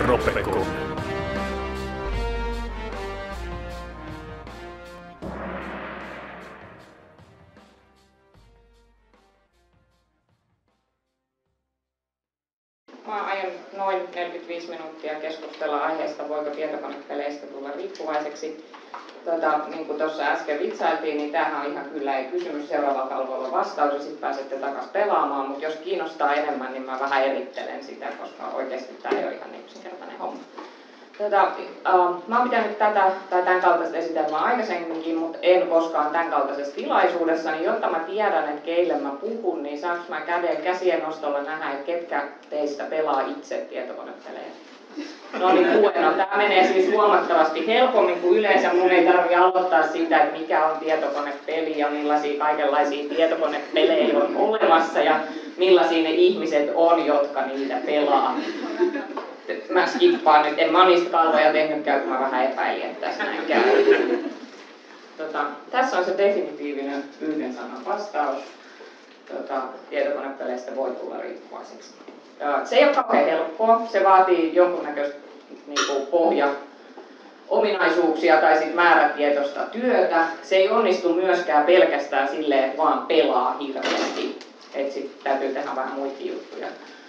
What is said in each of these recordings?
Tropecon. Mä aion noin 45 minuuttia keskustella aiheesta, voiko tietokonepeleistä tulla riippuvaiseksi. Niin kuin tuossa äsken vitsailtiin, niin tämähän on ihan kyllä ei kysymys, seuraavalla kalvolla vastaus ja sitten pääsette takaisin pelaamaan, mutta jos kiinnostaa enemmän, niin mä vähän erittelen sitä, koska oikeasti tämä ei ole ihan niin yksinkertainen homma. Mä oon pitänyt tätä tai tämän kaltaista esitelmää aikaisemminkin, mutta en koskaan tämän kaltaisessa tilaisuudessa, niin jotta mä tiedän, että keille mä puhun, niin saanko mä käsien nostolla nähdä, että ketkä teistä pelaa itse tietokonepelejä? No niin, no, tämä menee siis huomattavasti helpommin kuin yleensä. Mun ei tarvitse aloittaa sitä, että mikä on tietokonepeli ja millaisia kaikenlaisia tietokonepelejä on olemassa ja millaisia ne ihmiset on, jotka niitä pelaa. Mä skippaan nyt, en mä niistä kalvoja tehnytkään, kun mä vähän epäilin, että tässä näin käy. Tässä on se definitiivinen yhden sanan vastaus. Tietokonepeleistä voi tulla riippuvaiseksi. Se ei ole kauhean helppoa, se vaatii jonkunnäköistä pohja-ominaisuuksia tai sit määrätietoista työtä. Se ei onnistu myöskään pelkästään silleen, että vaan pelaa hirveästi. Et sit täytyy tehdä vähän muita juttuja.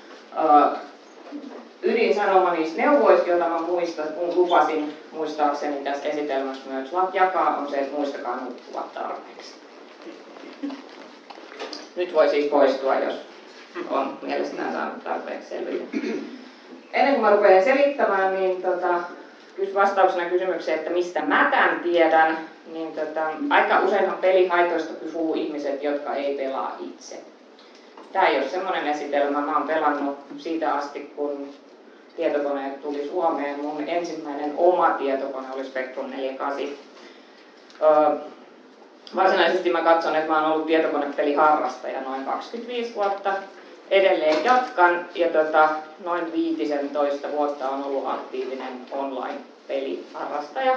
Ydinsanoma niistä neuvoista, joita mä lupasin muistaakseni tässä esitelmässä myös jakaa, on se, että muistakaa nukkua tarpeeksi. Nyt voi siis poistua, jos on mielestään saanut tarpeeksi selville. Ennen kuin mä rupean selittämään, niin vastauksena kysymykseen, että mistä mä tämän tiedän, niin aika useinhan pelihaitoista puhuu ihmiset, jotka ei pelaa itse. Tämä ei ole semmoinen esitelmä. Mä oon pelannut siitä asti, kun tietokoneet tuli Suomeen. Mun ensimmäinen oma tietokone oli Spectrum 48. Varsinaisesti mä katson, että mä oon ollut tietokonepeliharrastaja noin 25 vuotta. Edelleen jatkan ja noin 15 vuotta on ollut aktiivinen online-peliharrastaja.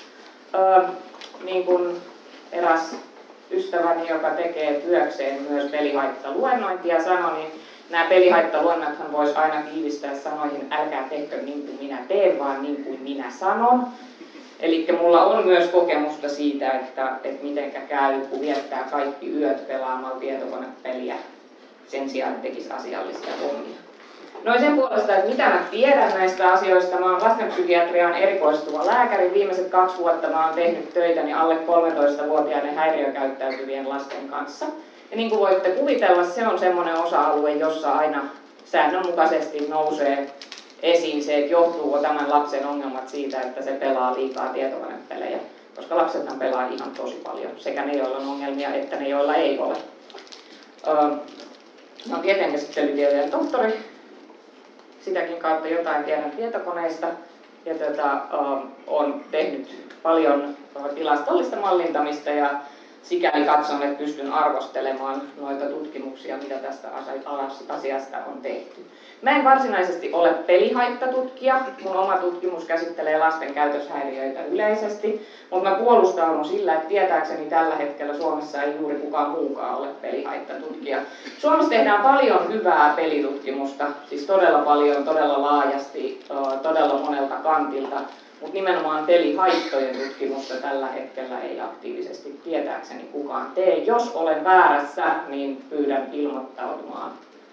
Niin kuin eräs ystäväni, joka tekee työkseen myös pelihaittaluennointia, sanoi, niin nämä pelihaittaluennothan voisi aina tiivistää sanoihin, älkää tehkö niin kuin minä teen, vaan niin kuin minä sanon. Eli mulla on myös kokemusta siitä, että mitenkä käy, kun viettää kaikki yöt pelaamalla tietokonepeliä sen sijaan, että tekisi asiallisia hommia. Noin sen puolesta, että mitä mä tiedän näistä asioista, mä oon lastenpsykiatriaan erikoistuva lääkäri. Viimeiset 2 vuotta mä oon tehnyt töitäni alle 13-vuotiaiden häiriökäyttäytyvien lasten kanssa. Ja niin kuin voitte kuvitella, se on semmoinen osa-alue, jossa aina säännönmukaisesti nousee esiin se, että johtuuko tämän lapsen ongelmat siitä, että se pelaa liikaa tietokonepelejä. Koska lapsethan pelaa ihan tosi paljon, sekä ne, joilla on ongelmia, että ne, joilla ei ole. Mä oon tieteenkäsittelytieteen tohtori. Sitäkin kautta jotain tiedän tietokoneista. Ja olen tehnyt paljon tilastollista mallintamista ja sikäli katson, että pystyn arvostelemaan noita tutkimuksia, mitä tästä asiasta on tehty. Mä en varsinaisesti ole pelihaitatutkija. Mun oma tutkimus käsittelee lasten käytöshäiriöitä yleisesti, mutta mä puolustaudun sillä, että tietääkseni tällä hetkellä Suomessa ei juuri kukaan muukaan ole pelihaitatutkija. Suomessa tehdään paljon hyvää pelitutkimusta, siis todella paljon, todella laajasti, todella monelta kantilta. Mutta nimenomaan pelihaittojen tutkimusta tällä hetkellä ei aktiivisesti tietääkseni kukaan tee. Jos olen väärässä, niin pyydän ilmoittautumaan.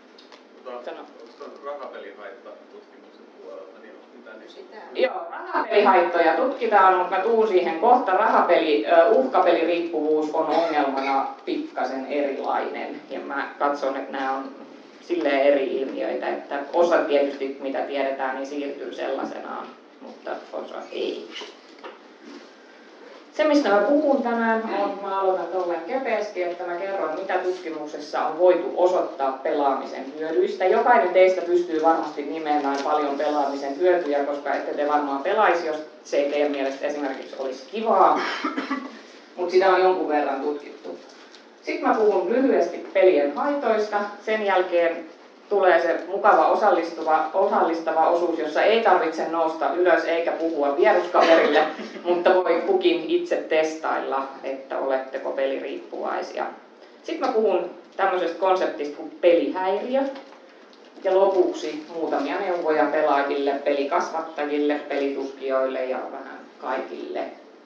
Rahapelihaittatutkimuksen puolelta, niin onko mitään Joo, rahapelihaittoja tutkitaan, mutta mä tuun siihen kohta. Uhkapeliriippuvuus on ongelmana pikkasen erilainen. Ja mä katson, että nämä on silleen eri ilmiöitä, että osa tietysti mitä tiedetään, niin siirtyy sellaisenaan. Mutta osa ei. Se, mistä mä puhun tänään, mä aloitan tolleen kepeästi, että mä kerron, mitä tutkimuksessa on voitu osoittaa pelaamisen hyödyistä. Jokainen teistä pystyy varmasti nimeämään paljon pelaamisen hyötyjä, koska ette te varmaan pelaisi, jos se ei teidän mielestä esimerkiksi olisi kivaa. Mutta sitä on jonkun verran tutkittu. Sitten mä puhun lyhyesti pelien haitoista. Sen jälkeen tulee se mukava osallistava osuus, jossa ei tarvitse nousta ylös eikä puhua vieruskaverille, mutta voi kukin itse testailla, että oletteko peliriippuvaisia. Sitten mä puhun tämmöisestä konseptista kuin pelihäiriö. Ja lopuksi muutamia neuvoja kaikille pelikasvattajille, pelitutkijoille ja vähän kaikille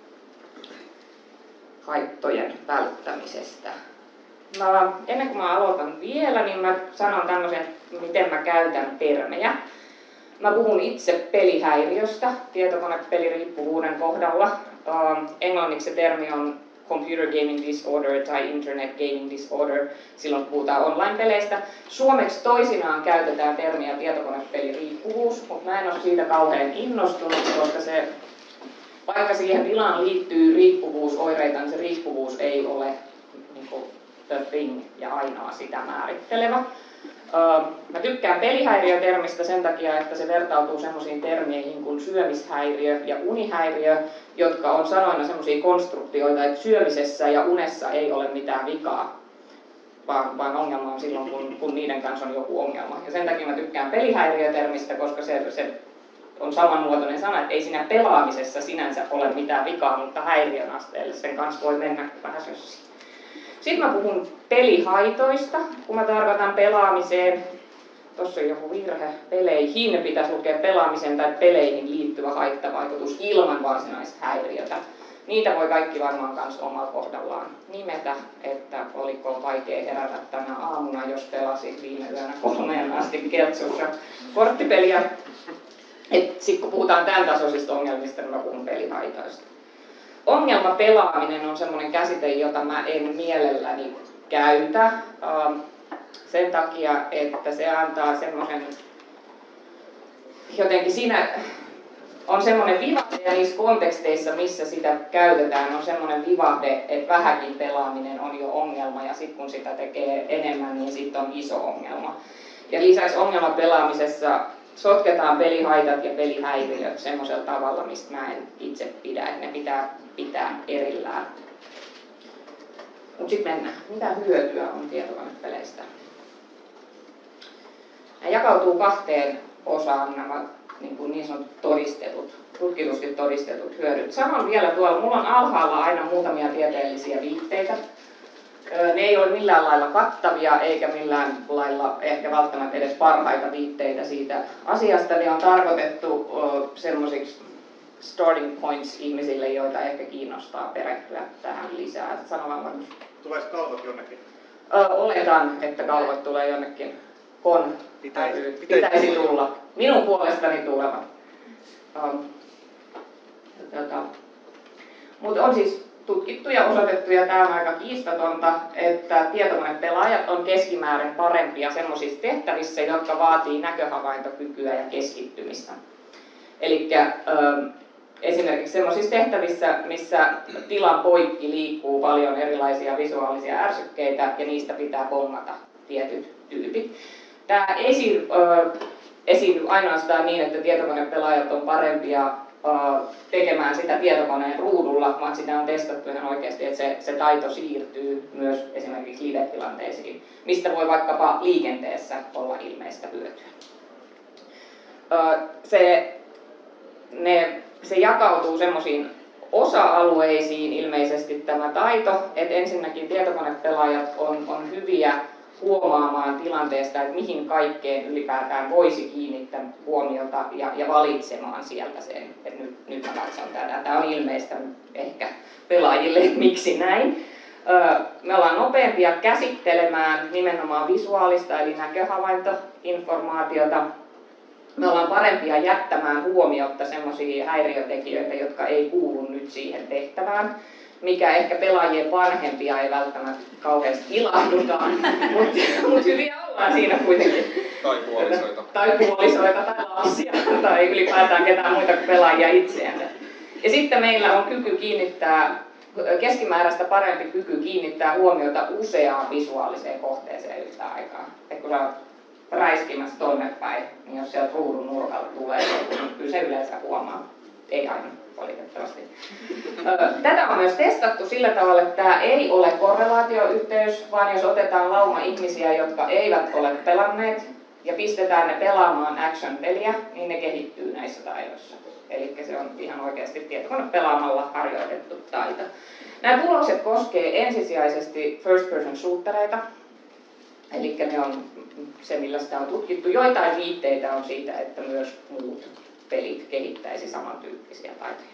haittojen välttämisestä. Ennen kuin mä aloitan vielä, niin mä sanon tämmöisen, miten mä käytän termejä. Mä puhun itse pelihäiriöstä tietokonepeliriippuvuuden kohdalla. Englanniksi se termi on computer gaming disorder tai internet gaming disorder, silloin puhutaan online-peleistä. Suomeksi toisinaan käytetään termiä tietokonepeliriippuvuus, mutta mä en ole siitä kauhean innostunut, koska vaikka siihen tilaan liittyy riippuvuusoireita, niin se riippuvuus ei ole niin kuin the thing ja ainoa sitä määrittelevä. Mä tykkään pelihäiriötermistä sen takia, että se vertautuu semmoisiin termeihin kuin syömishäiriö ja unihäiriö, jotka on sanoina semmoisia konstruktioita, että syömisessä ja unessa ei ole mitään vikaa, vaan ongelma on silloin, kun niiden kanssa on joku ongelma. Ja sen takia mä tykkään pelihäiriötermistä, koska se on samanmuotoinen sana, että ei siinä pelaamisessa sinänsä ole mitään vikaa, mutta häiriön asteelle sen kanssa voi mennä vähän sössiin. Sitten mä puhun pelihaitoista, kun mä tarkoitan pelaamiseen. Tuossa on joku virhe. Peleihin pitäisi lukea pelaamisen tai peleihin liittyvä haittavaikutus ilman varsinaista häiriötä. Niitä voi kaikki varmaan myös omalla kohdallaan nimetä, että oliko vaikea herätä tänä aamuna, jos pelasi viime yönä 3 asti Keltsussa korttipeliä. Sitten kun puhutaan tämän tasoisista ongelmista, niin mä puhun pelihaitoista. Ongelmapelaaminen on semmoinen käsite, jota mä en mielelläni käytä sen takia, että se antaa semmoisen, jotenkin siinä on semmoinen vivahde ja niissä konteksteissa, missä sitä käytetään, on semmoinen vivahde, että vähäkin pelaaminen on jo ongelma ja sitten kun sitä tekee enemmän, niin sitten on iso ongelma. Ja lisäksi ongelmapelaamisessa sotketaan pelihaitat ja pelihäiriöt semmoisella tavalla, mistä mä en itse pidä, että ne pitää erillään. Mutta sitten mennään. Mitä hyötyä on tietokonepeleistä? Nämä jakautuu 2 osaan nämä niin sanotut tutkitusti todistetut hyödyt. Sanon vielä tuolla, mulla on alhaalla aina muutamia tieteellisiä viitteitä. Ne ei ole millään lailla kattavia eikä millään lailla ehkä välttämättä edes parhaita viitteitä siitä asiasta. Ne on tarkoitettu semmoisiksi starting points ihmisille, joita ehkä kiinnostaa perehtyä tähän lisää. Sano vaan varmasti. Tuleeko kalvot jonnekin? Oletan, että kalvot tulee jonnekin. Pitäisi tulla. Minun puolestani tulevat. Mutta on siis tutkittu ja osoitettu, ja tämä on aika kiistatonta, että tietokonepelaajat on keskimäärin parempia semmoisissa tehtävissä, jotka vaatii näköhavaintokykyä ja keskittymistä. Eli esimerkiksi semmoisissa tehtävissä, missä tilan poikki liikkuu paljon erilaisia visuaalisia ärsykkeitä, ja niistä pitää bongata tietyt tyypit. Tämä ei esiinny ainoastaan niin, että tietokonepelaajat on parempia tekemään sitä tietokoneen ruudulla, vaan sitä on testattu ihan oikeasti, että se taito siirtyy myös esimerkiksi live-tilanteisiin, mistä voi vaikkapa liikenteessä olla ilmeistä hyötyä. Se jakautuu semmoisiin osa-alueisiin ilmeisesti tämä taito, että ensinnäkin tietokonepelaajat on hyviä huomaamaan tilanteesta, että mihin kaikkeen ylipäätään voisi kiinnittää huomiota ja valitsemaan sieltä sen, että nyt mä katson tätä. Tämä on ilmeistä ehkä pelaajille, että miksi näin. Me ollaan nopeampia käsittelemään nimenomaan visuaalista eli näköhavaintoinformaatiota. Me ollaan parempia jättämään huomiotta semmoisia häiriötekijöitä, jotka ei kuulu nyt siihen tehtävään, mikä ehkä pelaajien vanhempia ei välttämättä kauheasti ilahdutaan, mutta hyviä ollaan siinä kuitenkin. Tai puolisoita. Tai puolisoita, tai lapsia, tai ylipäätään ketään muita kuin pelaajia itseänsä. Ja sitten meillä on keskimääräistä parempi kyky kiinnittää huomiota useaan visuaaliseen kohteeseen yhtä aikaa. Et kun sä oot räiskimässä tonne päin, niin jos sieltä ruudun nurkalta tulee, niin kyllä se yleensä huomaa. Ei aina, valitettavasti. Tätä on myös testattu sillä tavalla, että tämä ei ole korrelaatioyhteys, vaan jos otetaan lauma ihmisiä, jotka eivät ole pelanneet, ja pistetään ne pelaamaan action-peliä, niin ne kehittyy näissä taidoissa. Eli se on ihan oikeasti tietokone pelaamalla harjoitettu taito. Nämä tulokset koskee ensisijaisesti first-person shootereita. Eli ne on se, millä sitä on tutkittu. Joitain viitteitä on siitä, että myös muut pelit kehittäisi samantyyppisiä taitoja.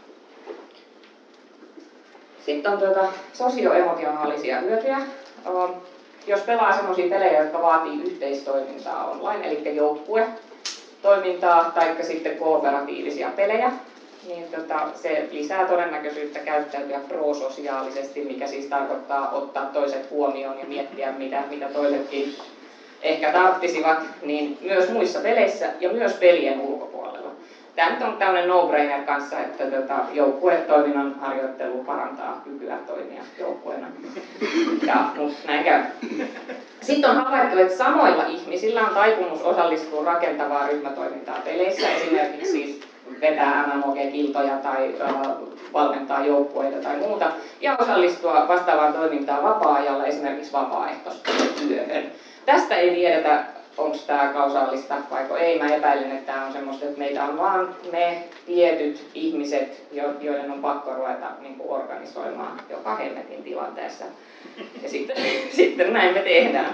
Sitten on sosioemotionaalisia hyötyjä. Jos pelaa sellaisia pelejä, jotka vaatii yhteistoimintaa online, eli joukkuetoimintaa tai sitten kooperatiivisia pelejä, niin se lisää todennäköisyyttä käyttäytyä prososiaalisesti, mikä siis tarkoittaa ottaa toiset huomioon ja miettiä, mitä toisetkin ehkä tarttisivat, niin myös muissa peleissä ja myös pelien ulkopuolella. Tämä nyt on tämmöinen no-brainer kanssa, että joukkuetoiminnan harjoittelu parantaa kykyä toimia joukkueena. Mutta näin käy. Sitten on havaittu, että samoilla ihmisillä on taipumus osallistua rakentavaa ryhmätoimintaa peleissä, esimerkiksi siis vetää MMOG-kiltoja tai valmentaa joukkueita tai muuta, ja osallistua vastaavaan toimintaan vapaa-ajalla, esimerkiksi vapaaehtoistyöhön. Tästä ei tiedetä, onko tämä kausaalista vai ei. Mä epäilen, että tämä on semmoista, että meitä on vaan me tietyt ihmiset, joiden on pakko ruveta organisoimaan joka helvetin tilanteessa. Ja sitten näin me tehdään.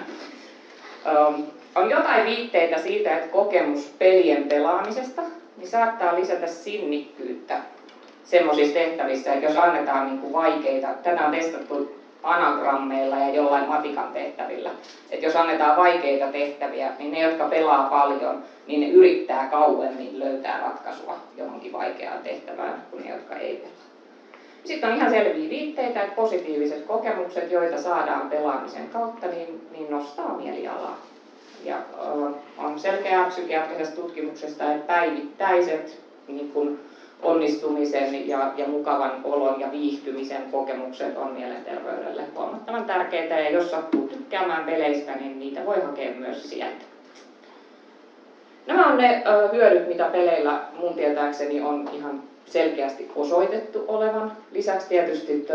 On jotain viitteitä siitä, että kokemus pelien pelaamisesta niin saattaa lisätä sinnikkyyttä semmoisissa tehtävissä, että jos annetaan vaikeita, tätä on testattu anagrammeilla ja jollain matikan tehtävillä. Että jos annetaan vaikeita tehtäviä, niin ne, jotka pelaa paljon, niin ne yrittää kauemmin löytää ratkaisua johonkin vaikeaan tehtävään kuin ne, jotka ei pelaa. Sitten on ihan selviä viitteitä, että positiiviset kokemukset, joita saadaan pelaamisen kautta, niin nostaa mielialaa. Ja on selkeää psykiatrisesta tutkimuksesta, että päivittäiset onnistumisen ja mukavan olon ja viihtymisen kokemukset on mielenterveydelle huomattavan tärkeitä. Ja jos sattuu tykkäämään peleistä, niin niitä voi hakea myös sieltä. Nämä on ne hyödyt, mitä peleillä mun tietääkseni on ihan selkeästi osoitettu olevan. Lisäksi tietysti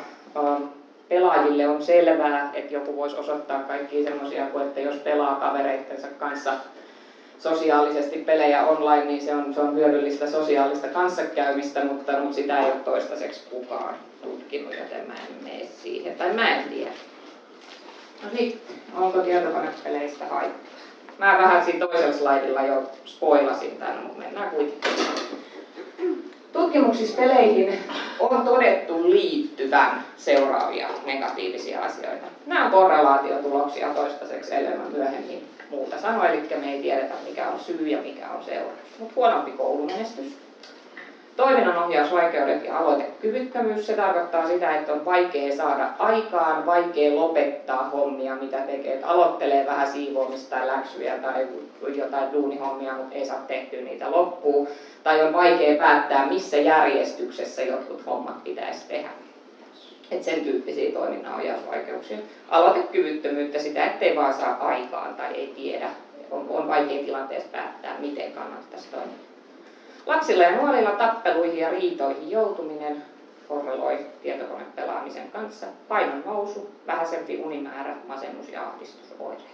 pelaajille on selvää, että joku voisi osoittaa kaikkia semmoisia kuin, että jos pelaa kavereittensa kanssa sosiaalisesti pelejä online, niin se on hyödyllistä sosiaalista kanssakäymistä, mutta sitä ei ole toistaiseksi kukaan tutkinut, joten mä en mene siihen, tai mä en tiedä. No niin, onko tietokonepeleistä haittaa? Mä vähän siinä toisella slaidilla jo spoilasin tämän, mutta mennään kuitenkin. Tutkimuksissa peleihin on todettu liittyvän seuraavia negatiivisia asioita. Nämä on korrelaatiotuloksia toistaiseksi, ellei mä myöhemmin muuta sanoa, eli me ei tiedetä mikä on syy ja mikä on seuraus. Mutta huonompi koulumenestys. Toiminnanohjausvaikeudet ja aloitekyvyttömyys, se tarkoittaa sitä, että on vaikea saada aikaan, vaikea lopettaa hommia, mitä tekee. Et aloittelee vähän siivoamista tai läksyjä tai jotain duunihommia, mutta ei saa tehtyä niitä loppuun. Tai on vaikea päättää, missä järjestyksessä jotkut hommat pitäisi tehdä. Et sen tyyppisiä toiminnanohjausvaikeuksia. Aloitekyvyttömyyttä, sitä ettei vaan saa aikaan tai ei tiedä. On vaikea tilanteessa päättää, miten kannattaisi toimia. Lapsilla ja nuorilla tappeluihin ja riitoihin joutuminen korreloi tietokonepelaamisen kanssa. Painon nousu, vähäisempi unimäärä, masennus ja ahdistusoireet.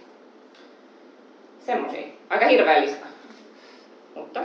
Semmosia. Aika hirveä lista. Mutta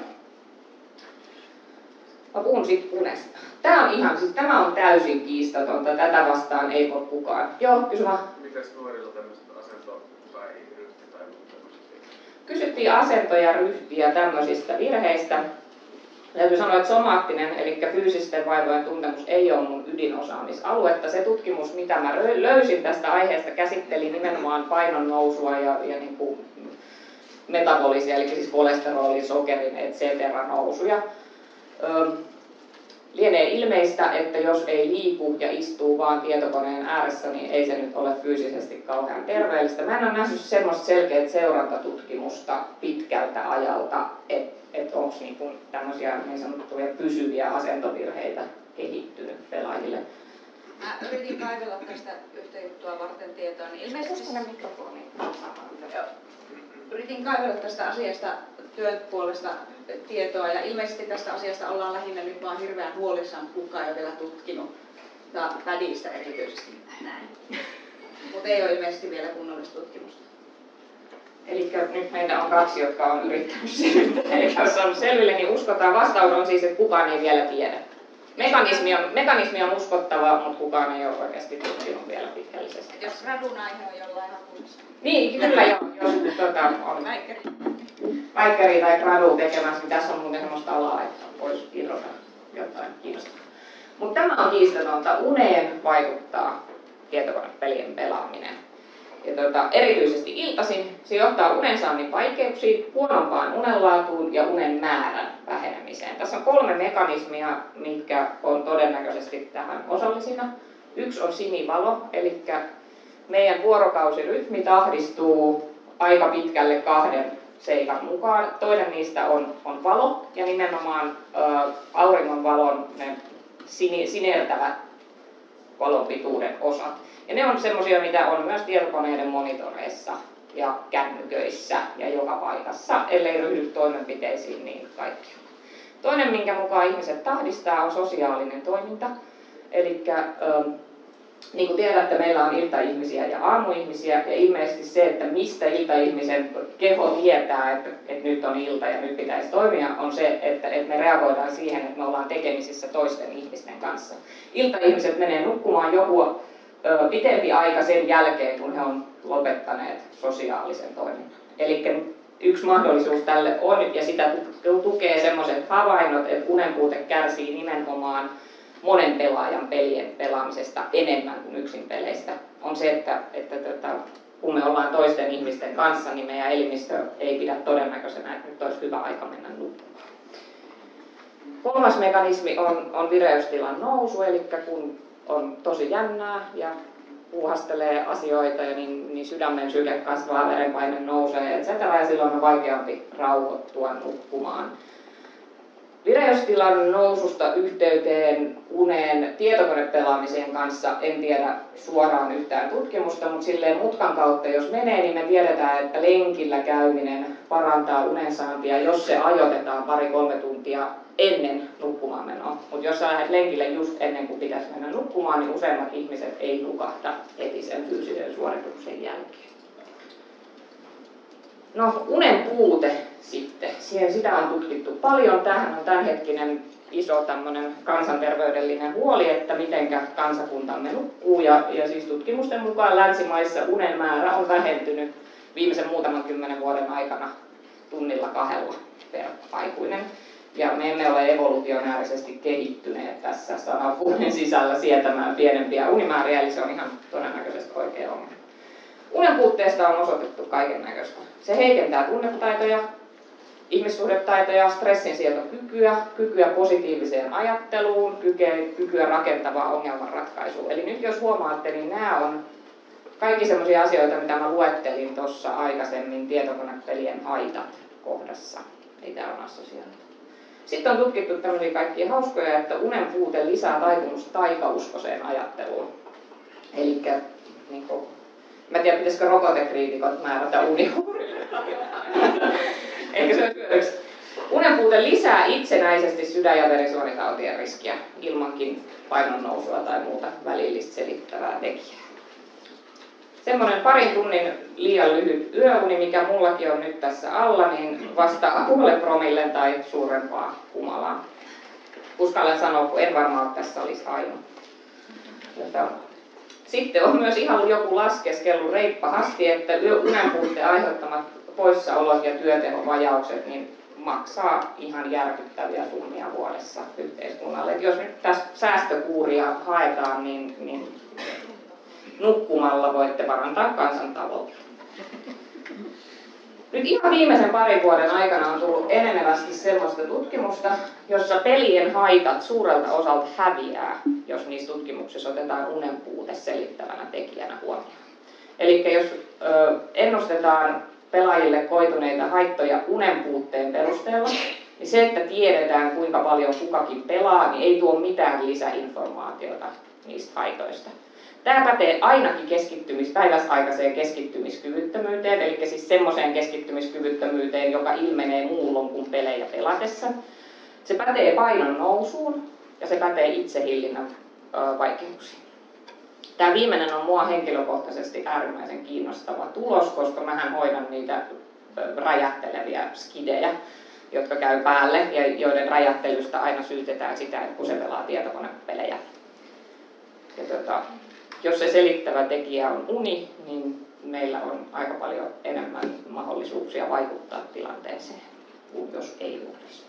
mä puhun sitten unesta. Tämä on täysin kiistatonta. Tätä vastaan ei voi kukaan. Joo, kysy vaan. Mitäs nuorilla tämmöiset asento- tai ryhti tai muuta? Kysyttiin asento- ja ryhtiä tämmöisistä virheistä. Täytyy sanoa, että somaattinen, eli fyysisten vaivojen tuntemus ei ole mun ydinosaamisaluetta. Se tutkimus, mitä mä löysin tästä aiheesta, käsitteli nimenomaan painon nousua ja metabolisia, eli siis kolesterolin, sokerin, etc. nousuja. Lienee ilmeistä, että jos ei liiku ja istuu vaan tietokoneen ääressä, niin ei se nyt ole fyysisesti kauhean terveellistä. Mä en ole nähnyt semmoista selkeää seurantatutkimusta pitkältä ajalta, että onko tämmöisiä niin sanottuja pysyviä asentovirheitä kehittynyt pelaajille. Mä yritin kaivella tästä yhtä juttua varten tietoa, niin ilmeisesti yritin kaivella tästä asiasta työn puolesta tietoa ja ilmeisesti tästä asiasta ollaan lähinnä nyt vaan hirveän huolissaan, kukaan ei ole vielä tutkinut pädistä erityisesti näin. Mutta ei ole ilmeisesti vielä kunnollista tutkimusta. Eli nyt meitä on 2, jotka on yrittänyt selvittää, eikä ole saanut selville, niin uskotaan. Vastaus on siis, että kukaan ei vielä tiedä. Mekanismi on uskottava, mutta kukaan ei ole oikeasti tutkinut vielä pitkällisesti. Et jos radun aihe on jollain hakuissa. Niin, kyllä joo. Jos on väikkäri tai gradu tekemässä, niin tässä on muuten semmoista alaa, että voisi irrota jotain kiinnostavaa. Mutta tämä on kiistatonta. Uneen vaikuttaa tietokonepelien pelaaminen. Ja erityisesti iltaisin se johtaa unensaannin vaikeuksiin, huonompaan unenlaatuun ja unen määrän vähenemiseen. Tässä on 3 mekanismia, mitkä on todennäköisesti tähän osallisina. Yksi on sinivalo, eli meidän vuorokausirytmi tahdistuu aika pitkälle 2 seikan mukaan. Toinen niistä on valo ja nimenomaan auringonvalon ne sinertävät valonpituuden osat. Ja ne on semmoisia, mitä on myös tietokoneiden monitoreissa ja kännyköissä ja joka paikassa, ellei ryhdy toimenpiteisiin niin kaikkialla. Toinen, minkä mukaan ihmiset tahdistaa, on sosiaalinen toiminta. Eli niin kuin tiedätte, meillä on iltaihmisiä ja aamuihmisiä, ja ilmeisesti se, että mistä iltaihmisen keho tietää, että nyt on ilta ja nyt pitäisi toimia, on se, että me reagoidaan siihen, että me ollaan tekemisissä toisten ihmisten kanssa. Iltaihmiset menee nukkumaan joku pitempi aika sen jälkeen, kun he on lopettaneet sosiaalisen toiminnan. Eli yksi mahdollisuus tälle on, ja sitä tukee sellaiset havainnot, että unenpuute kärsii nimenomaan monen pelaajan pelien pelaamisesta enemmän kuin yksin peleistä, on se, että kun me ollaan toisten ihmisten kanssa, niin meidän elimistö ei pidä todennäköisenä, että nyt olisi hyvä aika mennä nukkumaan. 3. mekanismi on vireystilan nousu, eli kun on tosi jännää ja puuhastelee asioita, niin sydämen syke kasvaa, verenpaine nousee, etc. Ja silloin on vaikeampi rauhoittua nukkumaan. Vireystilan noususta yhteyteen uneen tietokonepelaamiseen kanssa en tiedä suoraan yhtään tutkimusta, mutta silleen mutkan kautta jos menee, niin me tiedetään, että lenkillä käyminen parantaa unensaantia, jos se ajoitetaan 2-3 tuntia ennen nukkumaan menoa. Mutta jos sä lähdet lenkille just ennen kuin pitäisi mennä nukkumaan, niin useimmat ihmiset ei nukahda heti sen fyysisen suorituksen jälkeen. No, unen puute sitten. Sitä on tutkittu paljon. Tämähän on tämänhetkinen iso tämmöinen kansanterveydellinen huoli, että mitenkä kansakuntamme nukkuu. Ja siis tutkimusten mukaan länsimaissa unen määrä on vähentynyt viimeisen muutaman 10 vuoden aikana 1-2 tunnilla per aikuinen. Ja me emme ole evolutionäärisesti kehittyneet tässä 100 vuoden sisällä sietämään pienempiä unimääriä, eli se on ihan todennäköisesti oikea ongelma. Unen puutteesta on osoitettu kaikennäköistä. Se heikentää tunnetaitoja, ihmissuhdetaitoja, stressinsietokykyä, kykyä positiiviseen ajatteluun, kykyä rakentavaa ongelmanratkaisuun. Eli nyt jos huomaatte, niin nämä on kaikki sellaisia asioita, mitä mä luettelin tuossa aikaisemmin tietokonepelien haitat kohdassa. Ei tämä on assosioitu. Sitten on tutkittu tämmöisiä kaikkia hauskoja, että unen puute lisää taipumusta taikauskoiseen ajatteluun. Elikkä niin kuin, mä en tiedä, pitäisikö rokotekriitikot määrätä unihuurille. Ehkä se on hyödyksi. Unen puute lisää itsenäisesti sydän- ja verisuonitautien riskiä ilmankin painonnousua tai muuta välillistä selittävää tekijää. Semmoinen 2 tunnin liian lyhyt yöuni, mikä mullakin on nyt tässä alla, niin vastaa 0,5 promillen tai suurempaa humalaa. Uskallan sanoa, kun en varmaan tässä olisi ainoa. Sitten on myös ihan joku laskeskellut reippahasti, että unenpuutteen aiheuttamat poissaolot ja työtehovajaukset niin maksaa ihan järkyttäviä summia vuodessa yhteiskunnalle. Et jos nyt tässä säästökuuria haetaan, niin nukkumalla voitte parantaa kansantaloutta. Nyt ihan viimeisen 2 vuoden aikana on tullut enenevästi sellaista tutkimusta, jossa pelien haitat suurelta osalta häviää, jos niissä tutkimuksissa otetaan unen puute selittävänä tekijänä huomioon. Eli jos ennustetaan pelaajille koituneita haittoja unen puutteen perusteella, niin se, että tiedetään kuinka paljon kukakin pelaa, niin ei tuo mitään lisäinformaatiota niistä haitoista. Tämä pätee ainakin päiväsaikaiseen keskittymiskyvyttömyyteen, eli siis semmoiseen keskittymiskyvyttömyyteen, joka ilmenee muulloin kuin pelejä pelatessa. Se pätee painon nousuun ja se pätee itsehillinnän vaikeuksiin. Tämä viimeinen on mua henkilökohtaisesti äärimmäisen kiinnostava tulos, koska mähän hoidan niitä räjähteleviä skidejä, jotka käy päälle ja joiden räjähtelystä aina syytetään sitä, että kun se pelaa tietokonepelejä. Ja jos se selittävä tekijä on uni, niin meillä on aika paljon enemmän mahdollisuuksia vaikuttaa tilanteeseen kuin jos ei olisi.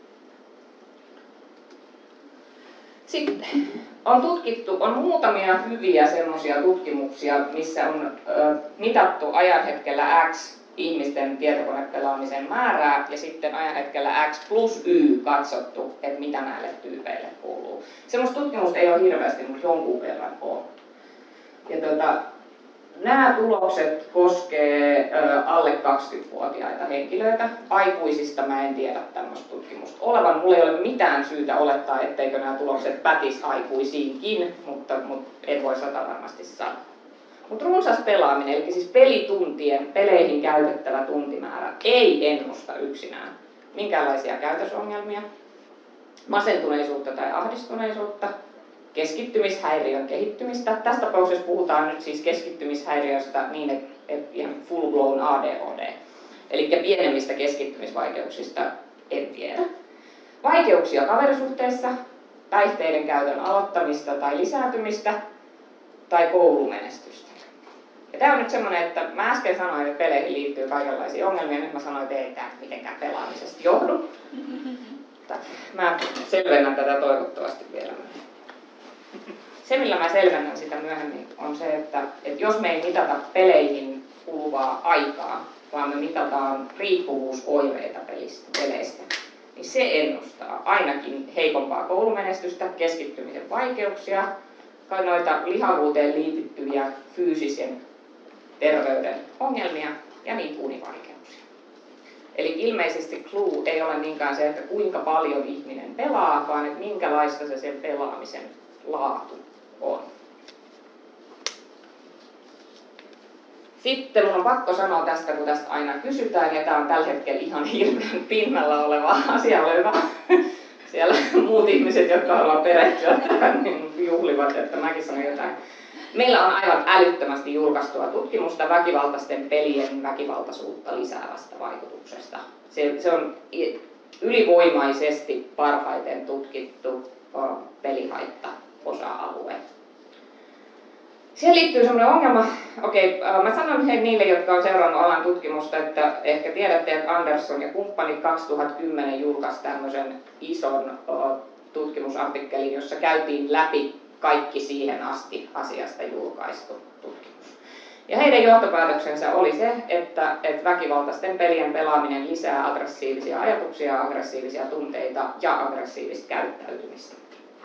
Sitten on muutamia hyviä semmoisia tutkimuksia, missä on mitattu ajanhetkellä X ihmisten tietokonepelaamisen määrää ja sitten ajanhetkellä X plus Y katsottu, että mitä näille tyypeille kuuluu. Semmoista tutkimusta ei ole hirveästi, mutta jonkun verran on. Ja nämä tulokset koskee alle 20-vuotiaita henkilöitä. Aikuisista mä en tiedä tämmöistä tutkimusta olevan. Mulla ei ole mitään syytä olettaa, etteikö nämä tulokset pätis aikuisiinkin, mutta en voi varmasti sanoa. Mutta runsas pelaaminen, eli siis pelituntien, peleihin käytettävä tuntimäärä, ei ennusta yksinään minkäänlaisia käytösongelmia, masentuneisuutta tai ahdistuneisuutta, keskittymishäiriön kehittymistä. Tässä tapauksessa puhutaan nyt siis keskittymishäiriöstä niin, että ihan full blown ADHD, eli pienemmistä keskittymisvaikeuksista en tiedä. Vaikeuksia kaverisuhteissa, päihteiden käytön aloittamista tai lisääntymistä tai koulumenestystä. Ja tämä on nyt semmoinen, että mä äsken sanoin, että peleihin liittyy kaikenlaisia ongelmia, nyt mä sanoin, että ei tämä mitenkään pelaamisesta johdu. Mä selvennän tätä toivottavasti vielä. Se, millä mä selvennän sitä myöhemmin, on se, että jos me ei mitata peleihin kuluvaa aikaa, vaan me mitataan riippuvuusoireita peleistä, niin se ennustaa ainakin heikompaa koulumenestystä, keskittymisen vaikeuksia, noita lihavuuteen liittyviä fyysisen terveyden ongelmia ja niitä univaikeuksia. Eli ilmeisesti clue ei ole niinkään se, että kuinka paljon ihminen pelaa, vaan että minkälaista se sen pelaamisen laatu on. Sitten mun on pakko sanoa tästä, kun tästä aina kysytään, ja tämä on tällä hetkellä ihan hirveän pinnalla oleva asialöyvä. Siellä muut ihmiset, jotka haluaa perehtyä tähän, niin juhlivat, että mäkin sanon jotain. Meillä on aivan älyttömästi julkaistua tutkimusta väkivaltaisten pelien väkivaltaisuutta lisäävästä vaikutuksesta. Se on ylivoimaisesti parhaiten tutkittu pelihaitta-osa-alue. Siihen liittyy sellainen ongelma, mä sanon niille, jotka on seurannut alan tutkimusta, että ehkä tiedätte, että Andersson ja kumppanit 2010 julkaisi tämmöisen ison tutkimusartikkelin, jossa käytiin läpi kaikki siihen asti asiasta julkaistu tutkimus. Ja heidän johtopäätöksensä oli se, että väkivaltaisten pelien pelaaminen lisää aggressiivisia ajatuksia, aggressiivisia tunteita ja aggressiivista käyttäytymistä.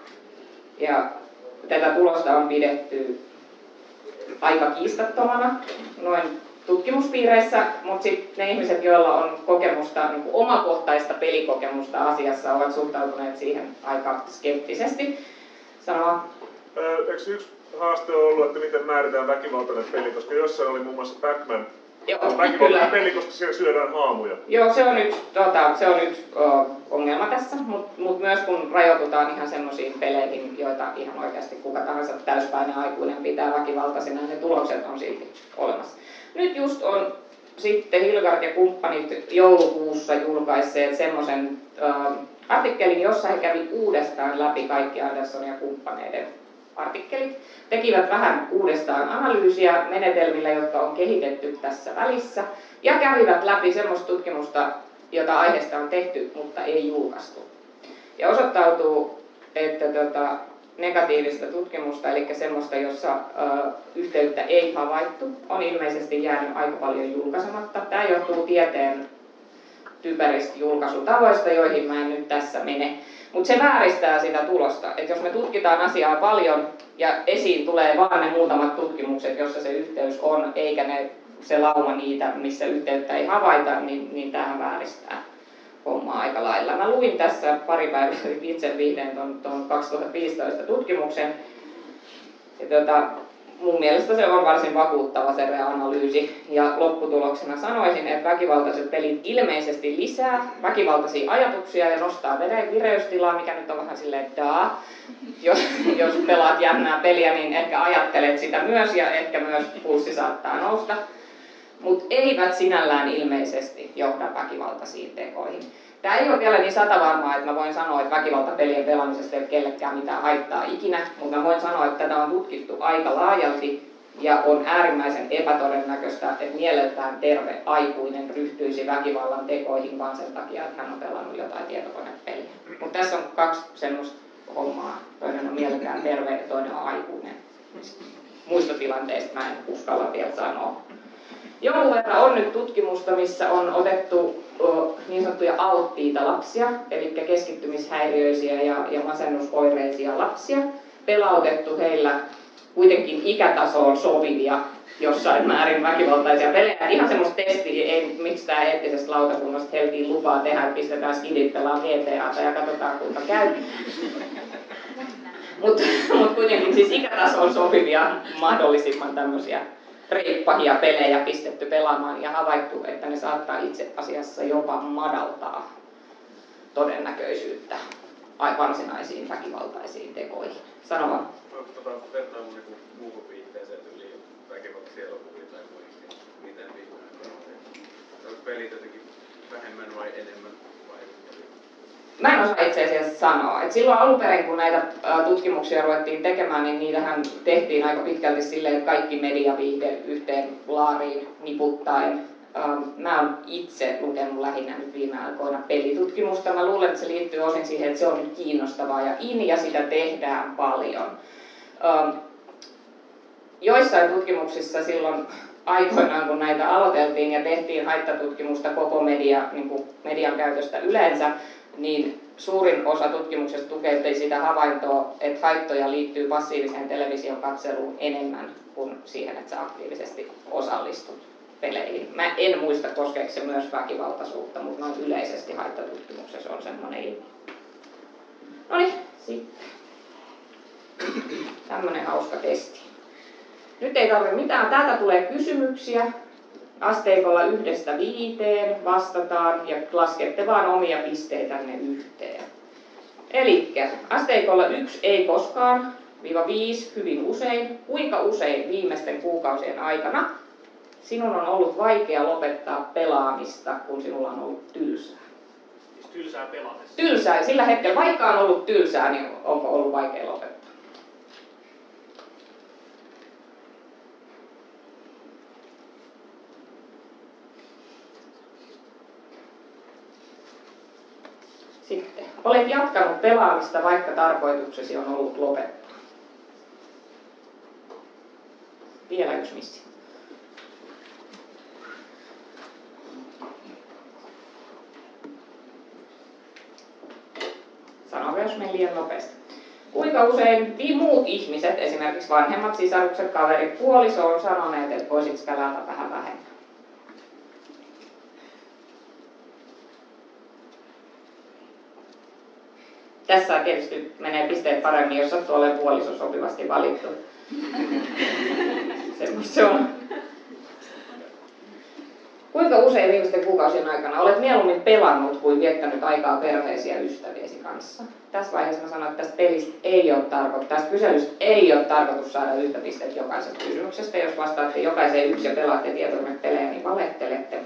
Ja tätä tulosta on pidetty aika kiistattomana noin tutkimuspiireissä, mutta sitten ne ihmiset, joilla on kokemusta, niin kuin omakohtaista pelikokemusta asiassa, ovat suhtautuneet siihen aika skeptisesti. Sanoa. Eikö yksi haaste on ollut, että miten määritään väkivaltainen peli, koska jossain oli muun muassa Pac-Man väkivaltainen peli, koska siellä syödään haamuja. Joo, se on yksi ongelma tässä, mutta myös kun rajoitutaan ihan semmoisiin peleihin, joita ihan oikeasti kuka tahansa täyspäinen aikuinen pitää väkivaltaisena, ne tulokset on silti olemassa. Nyt just on sitten Hilgard ja kumppanit joulukuussa julkaisseet semmoisen artikkelin, jossa he kävi uudestaan läpi kaikki Andersson ja kumppaneiden artikkelit, tekivät vähän uudestaan analyysiä menetelmillä, jotka on kehitetty tässä välissä, ja kävivät läpi semmoista tutkimusta, jota aiheesta on tehty, mutta ei julkaistu. Ja osoittautuu, että negatiivista tutkimusta, eli semmoista, jossa yhteyttä ei havaittu, on ilmeisesti jäänyt aika paljon julkaisematta. Tämä johtuu tieteen typeristä julkaisutavoista, joihin mä en nyt tässä mene. Mutta se vääristää sitä tulosta, että jos me tutkitaan asiaa paljon ja esiin tulee vaan ne muutamat tutkimukset, jossa se yhteys on, eikä se lauma niitä, missä yhteyttä ei havaita, niin tämähän vääristää hommaa aika lailla. Mä luin tässä pari päivää itse vihdoin tuon 2015 tutkimuksen. Ja mun mielestä se on varsin vakuuttava se analyysi. Ja lopputuloksena sanoisin, että väkivaltaiset pelit ilmeisesti lisää väkivaltaisia ajatuksia ja nostaa vireystilaa, mikä nyt on vähän silleen, että jos pelaat jännää peliä, niin ehkä ajattelet sitä myös ja ehkä myös pulssi saattaa nousta. Mutta eivät sinällään ilmeisesti johda väkivaltaisiin tekoihin. Tämä ei ole vielä niin satavarmaa, että mä voin sanoa, että väkivaltapelien pelaamisesta ei ole kellekään mitään haittaa ikinä, mutta mä voin sanoa, että tätä on tutkittu aika laajalti ja on äärimmäisen epätodennäköistä, että mieleltään terve aikuinen ryhtyisi väkivallan tekoihin vaan sen takia, että hän on pelannut jotain tietokonepeliä. Mutta tässä on kaksi semmoista hommaa. Toinen on mieleltään terve ja toinen on aikuinen. Muista tilanteista mä en uskalla vielä sanoa. Jonkun verran on nyt tutkimusta, missä on otettu niin sanottuja alttiita lapsia, eli keskittymishäiriöisiä ja masennusoireisia lapsia, pelautettu heillä kuitenkin ikätasoon sopivia jossain määrin väkivaltaisia pelejä. Ihan semmoista testiä, ei mistään eettisestä lautakunnasta heltiin lupaa tehdä, että pistetään skidit pelaa GTAta ja katsotaan kuinka käy. Mutta kuitenkin siis ikätasoon sopivia mahdollisimman tämmöisiä reippahia pelejä pistetty pelaamaan ja havaittu, että ne saattaa itse asiassa jopa madaltaa todennäköisyyttä varsinaisiin väkivaltaisiin tekoihin. Sano vaan. Onko vertailu muuhun viitteeseen yli väkivaltaisia elokuvia tai muihin? Miten viittaa? Onko pelit jotenkin vähemmän vai enemmän? Mä en osaa itse asiassa sanoa. Et silloin alun perin, kun näitä tutkimuksia ruvettiin tekemään, niin niitähän tehtiin aika pitkälti silleen, että kaikki mediaviihde yhteen laariin niputtaen. Mä oon itse lukenut lähinnä nyt viime aikoina pelitutkimusta. Mä luulen, että se liittyy osin siihen, että se on nyt kiinnostavaa ja sitä tehdään paljon. Joissain tutkimuksissa silloin aikoinaan, kun näitä aloiteltiin ja tehtiin haitatutkimusta koko median käytöstä yleensä, niin suurin osa tutkimuksesta tukeutti sitä havaintoa, että haittoja liittyy passiiviseen television katseluun enemmän kuin siihen, että sä aktiivisesti osallistut peleihin. Mä en muista, koskeeko se myös väkivaltaisuutta, mutta noin yleisesti haittatutkimuksessa on semmoinen ilmiö. Noniin, sitten. Tämmönen hauska testi. Nyt ei tarvitse mitään. Täältä tulee kysymyksiä. Asteikolla 1–5 vastataan ja laskette vaan omia pisteitänne yhteen. Elikkä asteikolla 1 ei koskaan, -5 hyvin usein. Kuinka usein viimeisten kuukausien aikana sinun on ollut vaikea lopettaa pelaamista, kun sinulla on ollut tylsää? Siis tylsää pelatessa? Tylsää. Sillä hetkellä, vaikka on ollut tylsää, niin onko ollut vaikea lopettaa? Sitten. Olet jatkanut pelaamista, vaikka tarkoituksesi on ollut lopettaa. Vielä yksi missio. Sano, jos meni liian nopeasti. Kuinka usein muut ihmiset, esimerkiksi vanhemmat, sisarukset, kaverit, puoliso, on sanoneet, että voisit pelata vähän vähemmän? Tässä tietysti menee pisteet paremmin, jos sattuu olemaan puoliso sopivasti valittu. Semmoista se on. Kuinka usein viimeisten kuukausien aikana olet mieluummin pelannut kuin viettänyt aikaa perheesi ja ystäviesi kanssa? Tässä vaiheessa mä sanon, että tästä kyselystä ei ole tarkoitus saada yhtä pistettä jokaisesta kysymyksestä. Jos vastaatte jokaiseen yksi ja pelaatte tietokonepelejä, niin valettelette.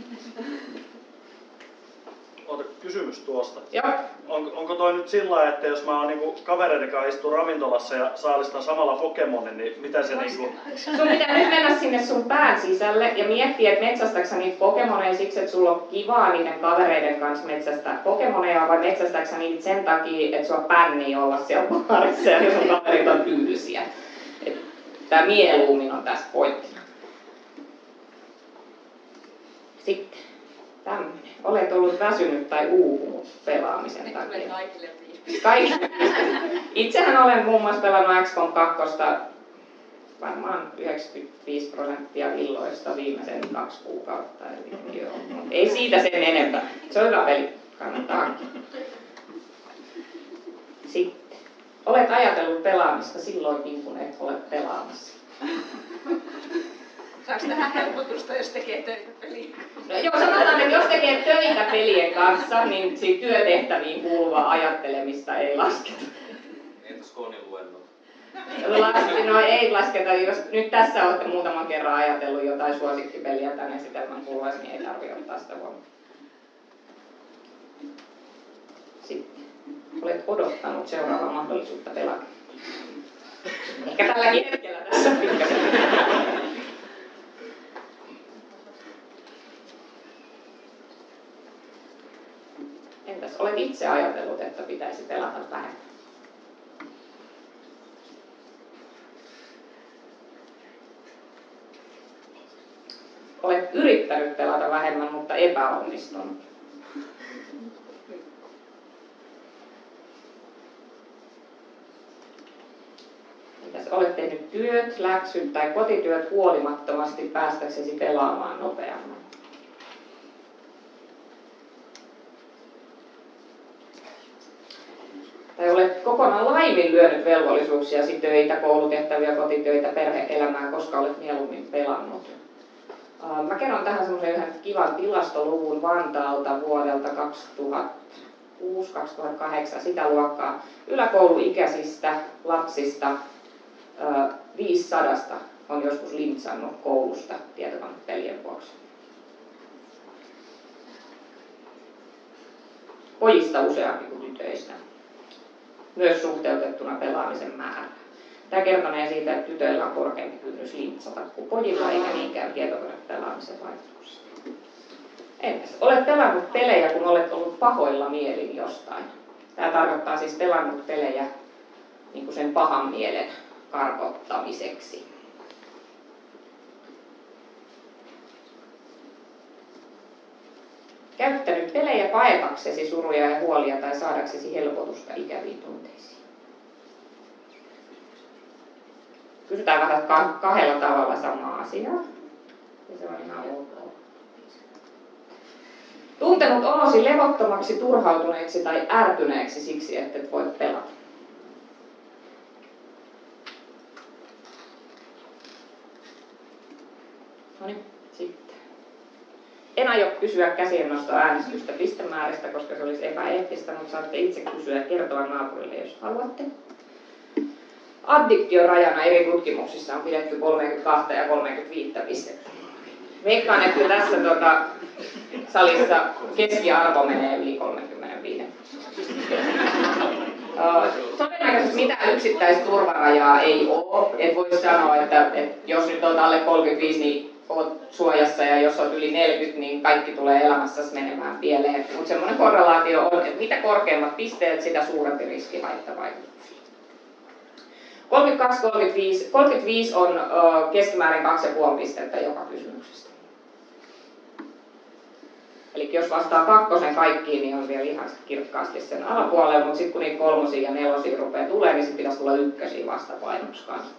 Ota kysymys tuosta. Joo. Onko toi nyt sillä lailla, että jos mä oon niinku kavereiden kanssa istun ravintolassa ja saalistan samalla Pokemonin, niin mitä se niinku... Sun pitää nyt mennä sinne sun pään sisälle ja miettiä, että metsästätkö sä niitä Pokemoneja siksi, että sulla on kivaa niiden kavereiden kanssa metsästää Pokemoneja, vai metsästätkö sä niitä sen takia, että sua pännii olla siellä baarissa ja sun kaverit on tylsiä. Tää mieluummin on tässä pointtina. Sitten tämmönen. Olet ollut väsynyt tai uupunut pelaamisen takia. Kaikille. Itsehän olen muun muassa pelannut XCOM 2 varmaan 95% illoista viimeisen 2 kuukautta. Eli joo. Ei siitä sen enempää. Se on hyvä peli. Kannattaa. Sitten. Olet ajatellut pelaamista silloinkin, kun et ole pelaamassa. Saanko tähän helpotusta, jos tekee töitä peliin? No joo, sanotaan, että jos tekee töitä pelien kanssa, niin siitä työtehtäviin kuuluvaa ajattelemista ei lasketa. Entäs kooniluennot? No ei lasketa. Jos nyt tässä olette muutaman kerran ajatellut jotain suosikkipeliä tämän esitelmän kuluessa, niin ei tarvitse ottaa sitä huomioon. olet odottanut seuraavaa mahdollisuutta pelata? Ehkä tälläkin hetkellä tässä pikkasen. Entäs olet itse ajatellut, että pitäisi pelata vähemmän? Olet yrittänyt pelata vähemmän, mutta epäonnistunut. Entäs olet tehnyt työt, läksyt tai kotityöt huolimattomasti päästäksesi pelaamaan nopeammin? Tai olet kokonaan laiminlyönyt velvollisuuksiasi, töitä, koulutehtäviä, kotitöitä, perhe-elämää, koska olet mieluummin pelannut. Mä kerron tähän semmoisen yhden kivan tilastoluvun Vantaalta vuodelta 2006-2008, sitä luokkaa. Yläkouluikäisistä lapsista 500 on joskus limtsannut koulusta tietokonepelien vuoksi. Pojista useampi kuin tytöistä. Myös suhteutettuna pelaamisen määrään. Tämä kertonee siitä, että tytöillä on korkeampi kynnys limtsata kuin pojilla, eikä niinkään tietokonepelaamisen vaikutuksia. Entäs, olet pelannut pelejä, kun olet ollut pahoilla mielin jostain. Tämä tarkoittaa siis pelannut pelejä niin kuin sen pahan mielen karkottamiseksi. Käyttänyt pelejä paetaksesi suruja ja huolia tai saadaksesi helpotusta ikäviin tunteisiin. Kysytään vähän kahdella tavalla samaa asiaa. Ja se on ihan ok. Tuntenut olosi levottomaksi, turhautuneeksi tai ärtyneeksi siksi, että et voi pelata. Noniin, sitten. En aio kysyä käsiennostoäänestystä pistemääristä, koska se olisi epäeettistä, mutta saatte itse kysyä ja kertoa naapurille, jos haluatte. Addiktiorajana eri tutkimuksissa on pidetty 32 ja 35 pistettä. Veikkaan, että tässä salissa keskiarvo menee yli 35. Todennäköisesti mitään yksittäistä turvarajaa ei ole. Et voi sanoa, että jos nyt olet alle 35, niin olet suojassa, ja jos olet yli 40, niin kaikki tulee elämässäsi menemään pieleen. Mutta semmoinen korrelaatio on, että mitä korkeammat pisteet, sitä suurempi riski haittavaikutuksia. 35 on keskimäärin 2,5 pistettä joka kysymyksestä. Eli jos vastaa 2 kaikkiin, niin on vielä ihan kirkkaasti sen alapuolella, mutta sitten kun niitä 3 ja 4 rupeaa tulemaan, niin sitten pitäisi tulla 1 vastapainoksi kanssa.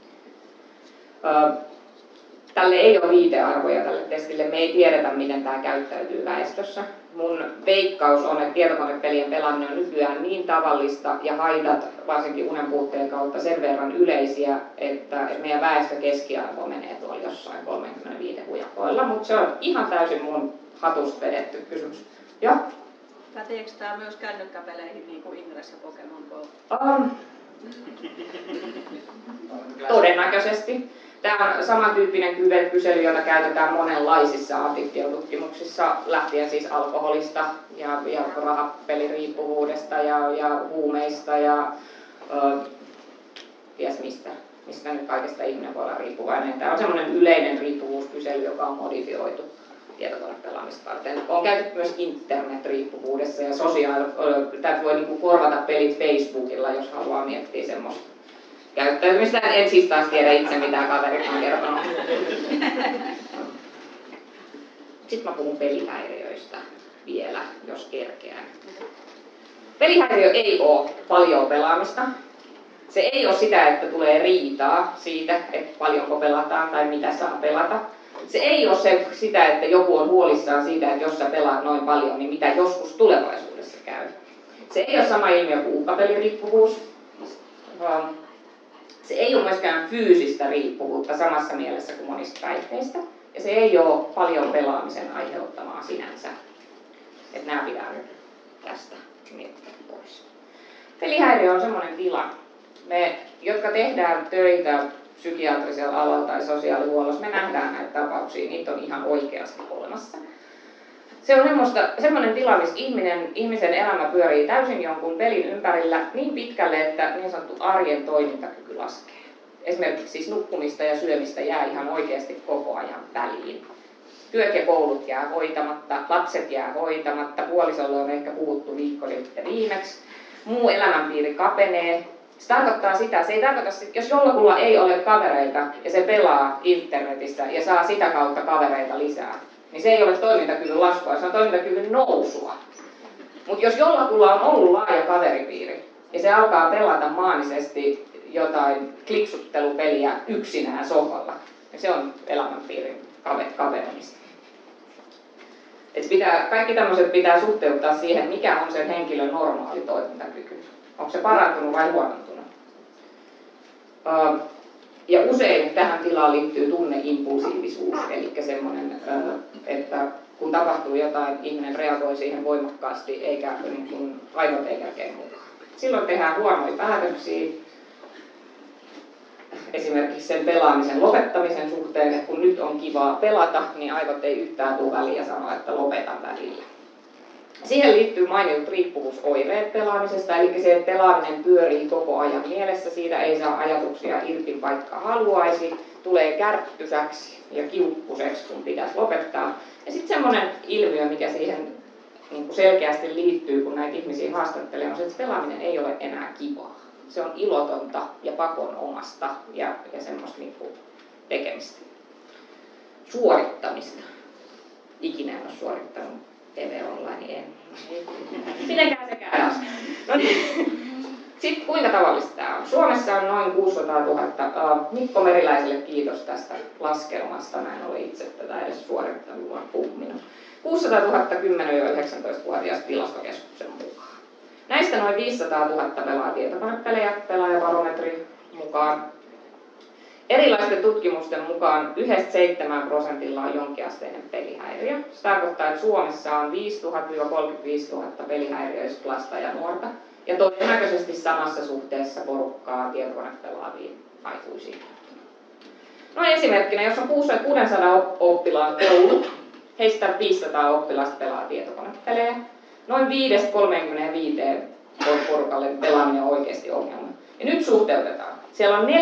Tälle ei ole viitearvoja tälle testille. Me ei tiedetä, miten tämä käyttäytyy väestössä. Mun veikkaus on, että tietokonepelien pelaaminen on nykyään niin tavallista ja haitat, varsinkin unen puutteen kautta, sen verran yleisiä, että meidän väestökeskiarvo menee tuolla jossain 35 hujakoilla. Mutta se on ihan täysin mun hatusta vedetty kysymys. Joo? Päteekö tämä myös kännykkäpeleihin, niin kuin Ingress ja Pokemon Go? Todennäköisesti. Tämä on samantyyppinen kysely, jota käytetään monenlaisissa addiktiotutkimuksissa, lähtien siis alkoholista ja rahapeliriippuvuudesta ja huumeista ja ties mistä nyt kaikesta ihminen voi olla riippuvainen. Tämä on semmoinen yleinen riippuvuuskysely, joka on modifioitu tietokonepelaamista varten. On käytetty myös internetriippuvuudessa ja tämä voi niin kuin korvata pelit Facebookilla, jos haluaa miettiä semmoista käyttäytymistä. En siis taas tiedä itse, mitä kaverit on kertonut. Sitten mä puhun pelihäiriöistä vielä, jos kerkeän. Pelihäiriö ei ole paljon pelaamista. Se ei ole sitä, että tulee riitaa siitä, että paljonko pelataan tai mitä saa pelata. Se ei ole sitä, että joku on huolissaan siitä, että jos sä pelaat noin paljon, niin mitä joskus tulevaisuudessa käy. Se ei ole sama ilmiö kuin uhkapeliriippuvuus. Se ei ole myöskään fyysistä riippuvuutta samassa mielessä kuin monista päihteistä. Ja se ei ole paljon pelaamisen aiheuttamaa sinänsä. Että nämä pitää nyt tästä miettiä pois. Pelihäiriö on semmoinen tila. Me, jotka tehdään töitä psykiatrisella alalla tai sosiaalihuollossa, me nähdään näitä tapauksia. Niitä on ihan oikeasti olemassa. Se on semmoinen tila, missä ihmisen elämä pyörii täysin jonkun pelin ympärillä niin pitkälle, että niin sanottu arjen toimintakyky laskee. Esimerkiksi siis nukkumista ja syömistä jää ihan oikeasti koko ajan väliin. Työt ja koulut jää hoitamatta, lapset jää hoitamatta, puolisolle on ehkä puhuttu viikko sitten viimeksi. Muu elämänpiiri kapenee. Se tarkoittaa sitä, se ei tarkoita, jos jollakulla ei ole kavereita ja se pelaa internetissä ja saa sitä kautta kavereita lisää, niin se ei ole toimintakyvyn laskua, se on toimintakyvyn nousua. Mutta jos jollakulla on ollut laaja kaveripiiri ja se alkaa pelata maanisesti jotain kliksuttelupeliä yksinään sohvalla, niin se on elämänpiirin kapenemista. Kaikki tämmöiset pitää suhteuttaa siihen, mikä on sen henkilön normaali toimintakyky. Onko se parantunut vai huonontunut? Ja usein tähän tilaan liittyy tunneimpulsiivisuus, eli semmoinen, että kun tapahtuu jotain, ihminen reagoi siihen voimakkaasti, eikä niin aivot ei kerkeä mukaan. Silloin tehdään huonoja päätöksiä, esimerkiksi sen pelaamisen lopettamisen suhteen, että kun nyt on kivaa pelata, niin aivot ei yhtään tule väliin ja sanoa, että lopetan välillä. Siihen liittyy mainitut riippuvuusoireet pelaamisesta, eli se, että pelaaminen pyörii koko ajan mielessä, siitä ei saa ajatuksia irti vaikka haluaisi, tulee kärttysäksi ja kiukkuseksi, kun pitäisi lopettaa. Ja sitten semmoinen ilmiö, mikä siihen niin kuin selkeästi liittyy, kun näitä ihmisiä haastattelee, on se, että pelaaminen ei ole enää kivaa. Se on ilotonta ja pakonomasta ja semmoista niin kuin tekemistä. Suorittamista. Ikinä en ole suorittanut TV-online, niin en. Mitenkään se käy. No niin. Sitten kuinka tavallista tämä on? Suomessa on noin 600 000. Mikko Meriläiselle kiitos tästä laskelmasta. Mä en ole itse tätä edes suorittanut, vaan puhminut. 600 000 10-19-vuotiaista tilastokeskuksen mukaan. Näistä noin 500 000 pelaa tietokonepelejä pelaajabarometrin mukaan. Erilaisten tutkimusten mukaan 1-7% on jonkinasteinen pelihäiriö. Se tarkoittaa, että Suomessa on 5 000-35 000 pelihäiriöistä lasta ja nuorta. Ja todennäköisesti samassa suhteessa porukkaa tietokonepelaaviin aikuisiin. No esimerkkinä, jos on 600 oppilaan koulu, heistä 500 oppilasta pelaa tietokonepelejä. Noin 5-35 porukalle pelaaminen on oikeasti ongelma. Ja nyt suhteutetaan. Siellä on 465-500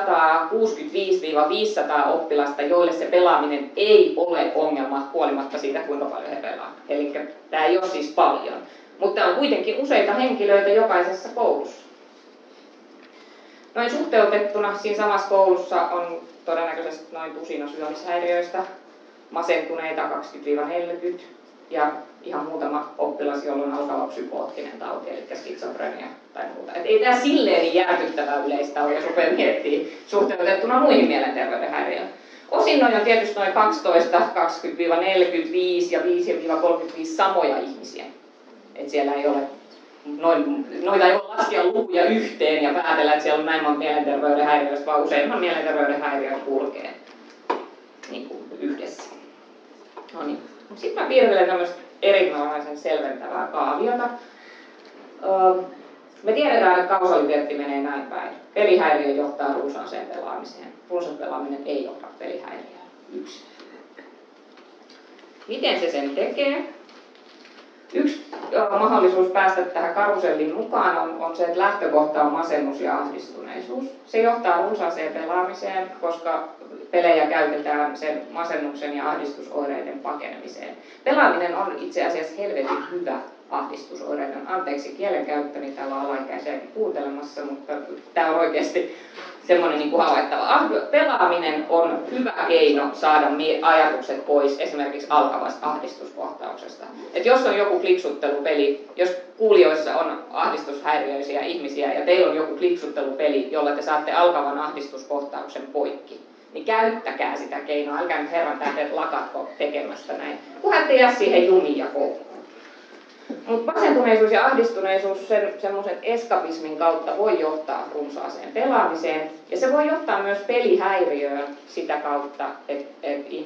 oppilasta, joille se pelaaminen ei ole ongelma huolimatta siitä, kuinka paljon he pelaa. Eli tämä ei ole siis paljon. Mutta on kuitenkin useita henkilöitä jokaisessa koulussa. Noin suhteutettuna siinä samassa koulussa on todennäköisesti noin tusina syömishäiriöistä, masentuneita 20-40 ja ihan muutama oppilas, jolla on alkava psykoottinen tauti, eli skitsofrenia tai muuta. Et ei tämä silleen niin järkyttävää yleistä ole, jos rupeaa miettimään suhteutettuna muihin mielenterveyden häiriöihin. Osin noin on tietysti noin 12, 20-45 ja 5-35 samoja ihmisiä. Et siellä ei ole noita ei voi laskea lukuja yhteen ja päätellä, että siellä on näin monta mielenterveyden häiriöistä, vaan useimman mielenterveyden häiriöt kulkee niin kuin yhdessä. No niin. Sitten mä piirtelen tämmöistä erinomaisen selventävää kaaviota. Me tiedetään, että kausaliteetti menee näin päin. Pelihäiriö johtaa runsaaseen pelaamiseen. Runsas pelaaminen ei johda pelihäiriöön yksin. Miten se sen tekee? Yksi mahdollisuus päästä tähän karuselliin mukaan on se, että lähtökohta on masennus ja ahdistuneisuus. Se johtaa runsaaseen pelaamiseen, koska pelejä käytetään sen masennuksen ja ahdistusoireiden pakenemiseen. Pelaaminen on itse asiassa helvetin hyvä ahdistusoireiden. Anteeksi kielenkäyttöni, täällä on alaikäisiäkin kuuntelemassa, mutta tämä on oikeasti semmoinen niin kuin havaittava. Pelaaminen on hyvä keino saada ajatukset pois esimerkiksi alkavasta ahdistuskohtauksesta. Et jos on joku kliksuttelupeli, jos kuulijoissa on ahdistushäiriöisiä ihmisiä ja teillä on joku kliksuttelupeli, jolla te saatte alkavan ahdistuskohtauksen poikki, niin käyttäkää sitä keinoa. Älkää nyt herran tähden lakatko tekemästä näin. Kunhan te jää siihen jumiin ja koukkuun. Mutta masentuneisuus ja ahdistuneisuus semmoisen eskapismin kautta voi johtaa runsaaseen pelaamiseen. Ja se voi johtaa myös pelihäiriöön sitä kautta, että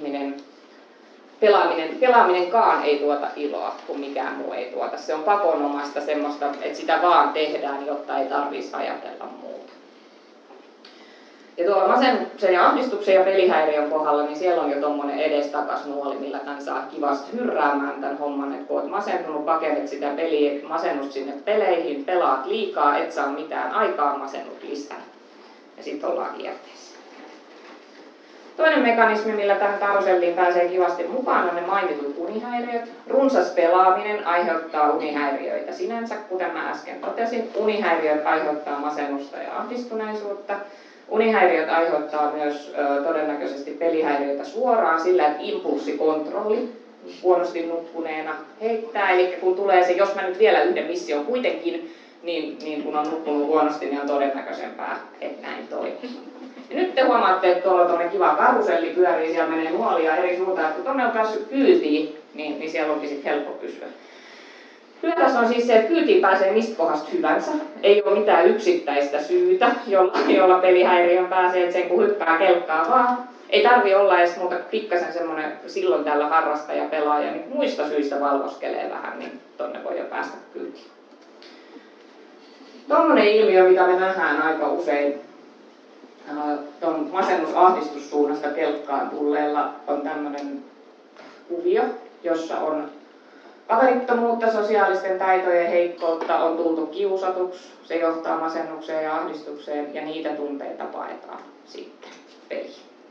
pelaaminenkaan ei tuota iloa, kun mikään muu ei tuota. Se on pakonomasta semmoista, että sitä vaan tehdään, jotta ei tarvitsisi ajatella muuta. Ja tuolla masennuksen ja ahdistuksen ja pelihäiriön kohdalla, niin siellä on jo tommonen edestakas nuoli, millä tän saa kivasti hyrräämään tän homman, että kun oot masentunut, pakenet sitä peliä, masennut sinne peleihin, pelaat liikaa, et saa mitään aikaa, masennut lisää. Ja sitten ollaan kierteessä. Toinen mekanismi, millä tähän karuselliin pääsee kivasti mukaan, on ne mainitut unihäiriöt. Runsas pelaaminen aiheuttaa unihäiriöitä sinänsä, kuten mä äsken totesin. Unihäiriöt aiheuttaa masennusta ja ahdistuneisuutta. Unihäiriöt aiheuttaa myös todennäköisesti pelihäiriöitä suoraan sillä, että impulssikontrolli huonosti nukkuneena heittää. Eli kun tulee se, jos mä nyt vielä yhden mission kuitenkin, niin kun on nukkunut huonosti, niin on todennäköisempää, että näin toimii. Ja nyt te huomaatte, että tuolla on tuonne kiva karuselli pyörii, siellä menee nuolia eri suuntaan. Kun tuonne on päässyt kyytiin, niin siellä onkin sitten helppo pysyä. Hyvä tässä on siis se, että kyytiin pääsee mistä kohdasta hyvänsä. Ei ole mitään yksittäistä syytä, jolla pelihäiriön pääsee, että sen kun hyppää kelkkaa vaan. Ei tarvi olla edes muuta pikkasen semmoinen silloin tällä harrastaja pelaaja, niin muista syistä valvoskelee vähän, niin tonne voi jo päästä kyytiin. Tuollainen ilmiö, mitä me nähdään aika usein tuon masennusahdistussuunnasta kelkkaan tulleella, on tämmöinen kuvio, jossa on kaverittomuutta, sosiaalisten taitojen heikkoutta, on tultu kiusatuksi, se johtaa masennukseen ja ahdistukseen ja niitä tunteita paetaan sitten peliin.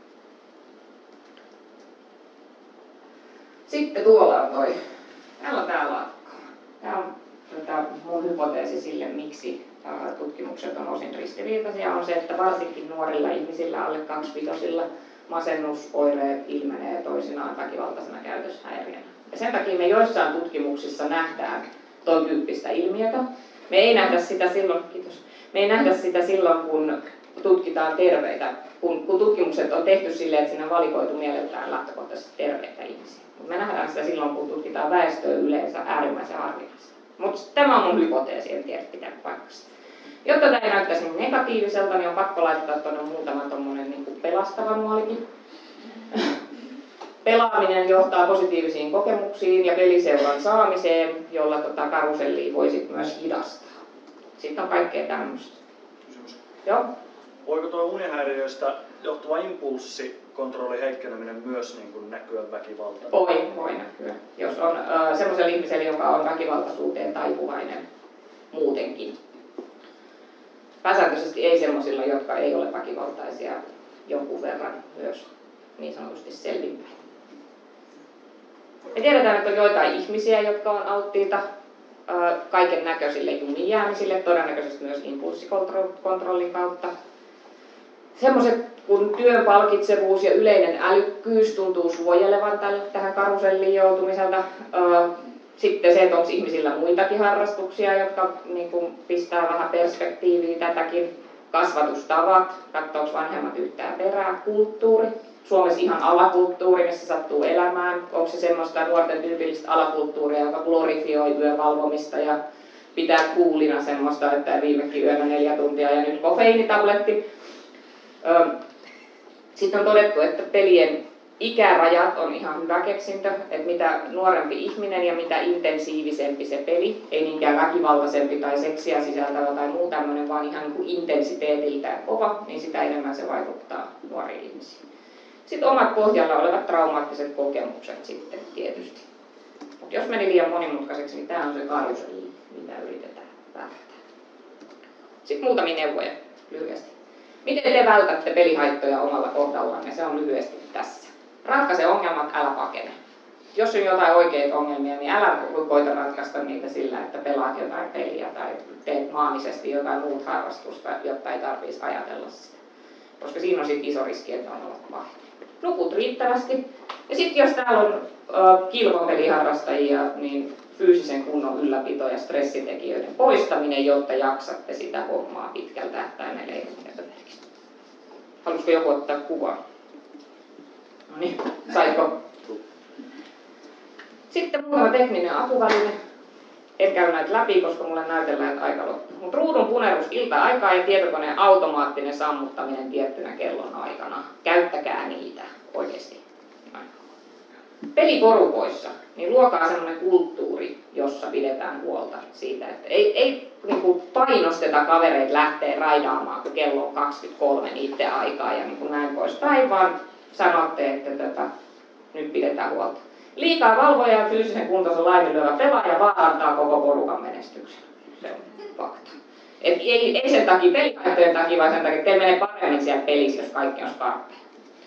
Sitten tuolla on täällä on tää laakka. Tää on mun hypoteesi sille, miksi tutkimukset on osin ristiriitaisia, on se, että varsinkin nuorilla ihmisillä alle 25 masennusoireet ilmenee toisinaan väkivaltaisena käytöshäiriönä. Ja sen takia me joissain tutkimuksissa nähdään ton tyyppistä ilmiötä. Me ei nähdä sitä silloin, kun tutkitaan terveitä, kun tutkimukset on tehty silleen, että siinä on valikoitu mieleltään lähtökohtaisesti terveitä ihmisiä. Me nähdään sitä silloin, kun tutkitaan väestöä yleensä äärimmäisen harvinaista. Mutta tämä on mun hypoteesi, en tiedä pitää paikasta. Jotta tämä ei näyttäisi negatiiviselta, niin on pakko laittaa tuonne muutama tommonen niin pelastava nuolikin. Pelaaminen johtaa positiivisiin kokemuksiin ja peliseuran saamiseen, jolla karusellia voi sit myös hidastaa. Sitten on kaikkea tämmöistä. Kysymys. Joo. Voiko tuo unihäiriöistä johtuva impulssikontrolli heikkeneminen myös niin kuin näkyä väkivaltana? Voi näkyä. Jos on semmoisella ihmisellä, joka on väkivaltaisuuteen taipuvainen muutenkin. Pääsääntöisesti ei semmoisilla, jotka ei ole väkivaltaisia, jonkun verran myös niin sanotusti selvinpäin. Me tiedetään, että on joitain ihmisiä, jotka on alttiita kaiken näköisille jumiin jäämisille, todennäköisesti myös impulssikontrollin kautta. Semmoiset kun työn palkitsevuus ja yleinen älykkyys tuntuu suojelevan tähän karuselliin joutumiselta. Sitten se, että onko ihmisillä muitakin harrastuksia, jotka niin kuin pistää vähän perspektiiviä tätäkin. Kasvatustavat, katsoako vanhemmat yhtään perää, kulttuuri. Suomessa ihan alakulttuuri, missä sattuu elämään. Onko se semmoista nuorten tyypillistä alakulttuuria, joka glorifioi yövalvomista ja pitää kuulina semmoista, että viimekin yönä 4 tuntia ja nyt kofeiinitabletti. Sitten on todettu, että pelien ikärajat on ihan hyvä keksintö, että mitä nuorempi ihminen ja mitä intensiivisempi se peli, ei niinkään väkivaltaisempi tai seksiä sisältävä tai muu tämmöinen, vaan ihan niin kuin intensiteetiltään kova, niin sitä enemmän se vaikuttaa nuoriin ihmisiin. Sitten omat pohjalla olevat traumaattiset kokemukset sitten tietysti. Mut jos meni liian monimutkaiseksi, niin tämä on se karuselli, mitä yritetään välttää. Sitten muutamia neuvoja lyhyesti. Miten te vältätte pelihaittoja omalla kohdallanne? Se on lyhyesti tässä. Ratkaise ongelmat, älä pakene. Jos on jotain oikeita ongelmia, niin älä koita ratkaista niitä sillä, että pelaat jotain peliä tai teet maanisesti jotain muuta harrastusta, jotta ei tarvitsisi ajatella sitä. Koska siinä on sitten iso riski, että on ollut pahin. Nukut riittävästi. Ja sitten jos täällä on kilpapeliharrastajia, niin fyysisen kunnon ylläpito ja stressitekijöiden poistaminen, jotta jaksatte sitä hommaa pitkältä tähtäimellä. Ei ole merkitystä. Haluaisiko joku ottaa kuvaa? No niin, saitko? Sitten muutama tekninen apuväline. En käy näitä läpi, koska mulle näytellään, että aika loppuu. Mutta ruudun punerus ilta-aikaa ja tietokoneen automaattinen sammuttaminen tiettynä kellon aikana. Käyttäkää niitä oikeasti. peliporukoissa, niin luokaa sellainen kulttuuri, jossa pidetään huolta siitä, että ei niin kuin painosteta kavereita lähteä raidaamaan, kun kello on 23 niiden aikaa ja niin kuin näin poispäin, vaan sanotte, että nyt pidetään huolta. Liikaa valvoja ja fyysisen kuntonsa laiminlyövä pelaaja vaarantaa koko porukan menestyksen. Se on fakta. Et ei sen takia, pelihaittojen takia, vaan sen takia, että teillä menee paremmin siellä pelissä, jos kaikki on skarppeja.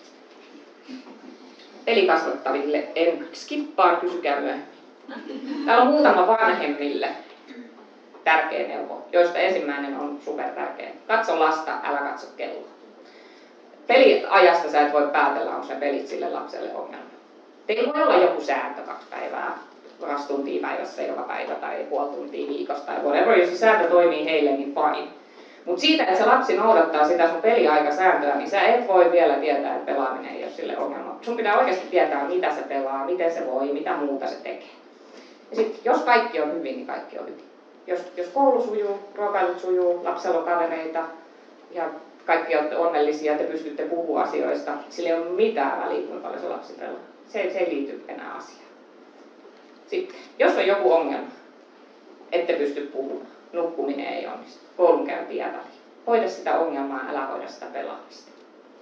Pelikasvattaville en skippaan, kysykää myöhemmin. Täällä on muutama vanhemmille tärkeä neuvo, joista ensimmäinen on supertärkeä. Katso lasta, älä katso kelloa. Peliajasta sä et voi päätellä, onko se pelit sille lapselle ongelma. Teillä voi olla joku sääntö 2 päivää, 2 tuntia päivässä joka päivä tai puoli tuntia viikossa tai whatever. Jos se sääntö toimii heille, niin fine. Mutta siitä, että se lapsi noudattaa sitä sun peliaikasääntöä, niin sä et voi vielä tietää, että pelaaminen ei ole sille ongelma. Sun pitää oikeasti tietää, mitä se pelaa, miten se voi, mitä muuta se tekee. Ja sitten, jos kaikki on hyvin, niin kaikki on hyvin. Jos koulu sujuu, ruokailut sujuu, lapsella on kavereita ja kaikki olette onnellisia, te pystytte puhumaan asioista, sillä ei ole mitään väliä, kuinka paljon se lapsi pelaa. Se ei liity enää asiaan. Sitten, jos on joku ongelma, ette pysty puhumaan, nukkuminen ei onnistu, koulunkäynti jää väliin. Hoida sitä ongelmaa, älä hoida sitä pelaamista.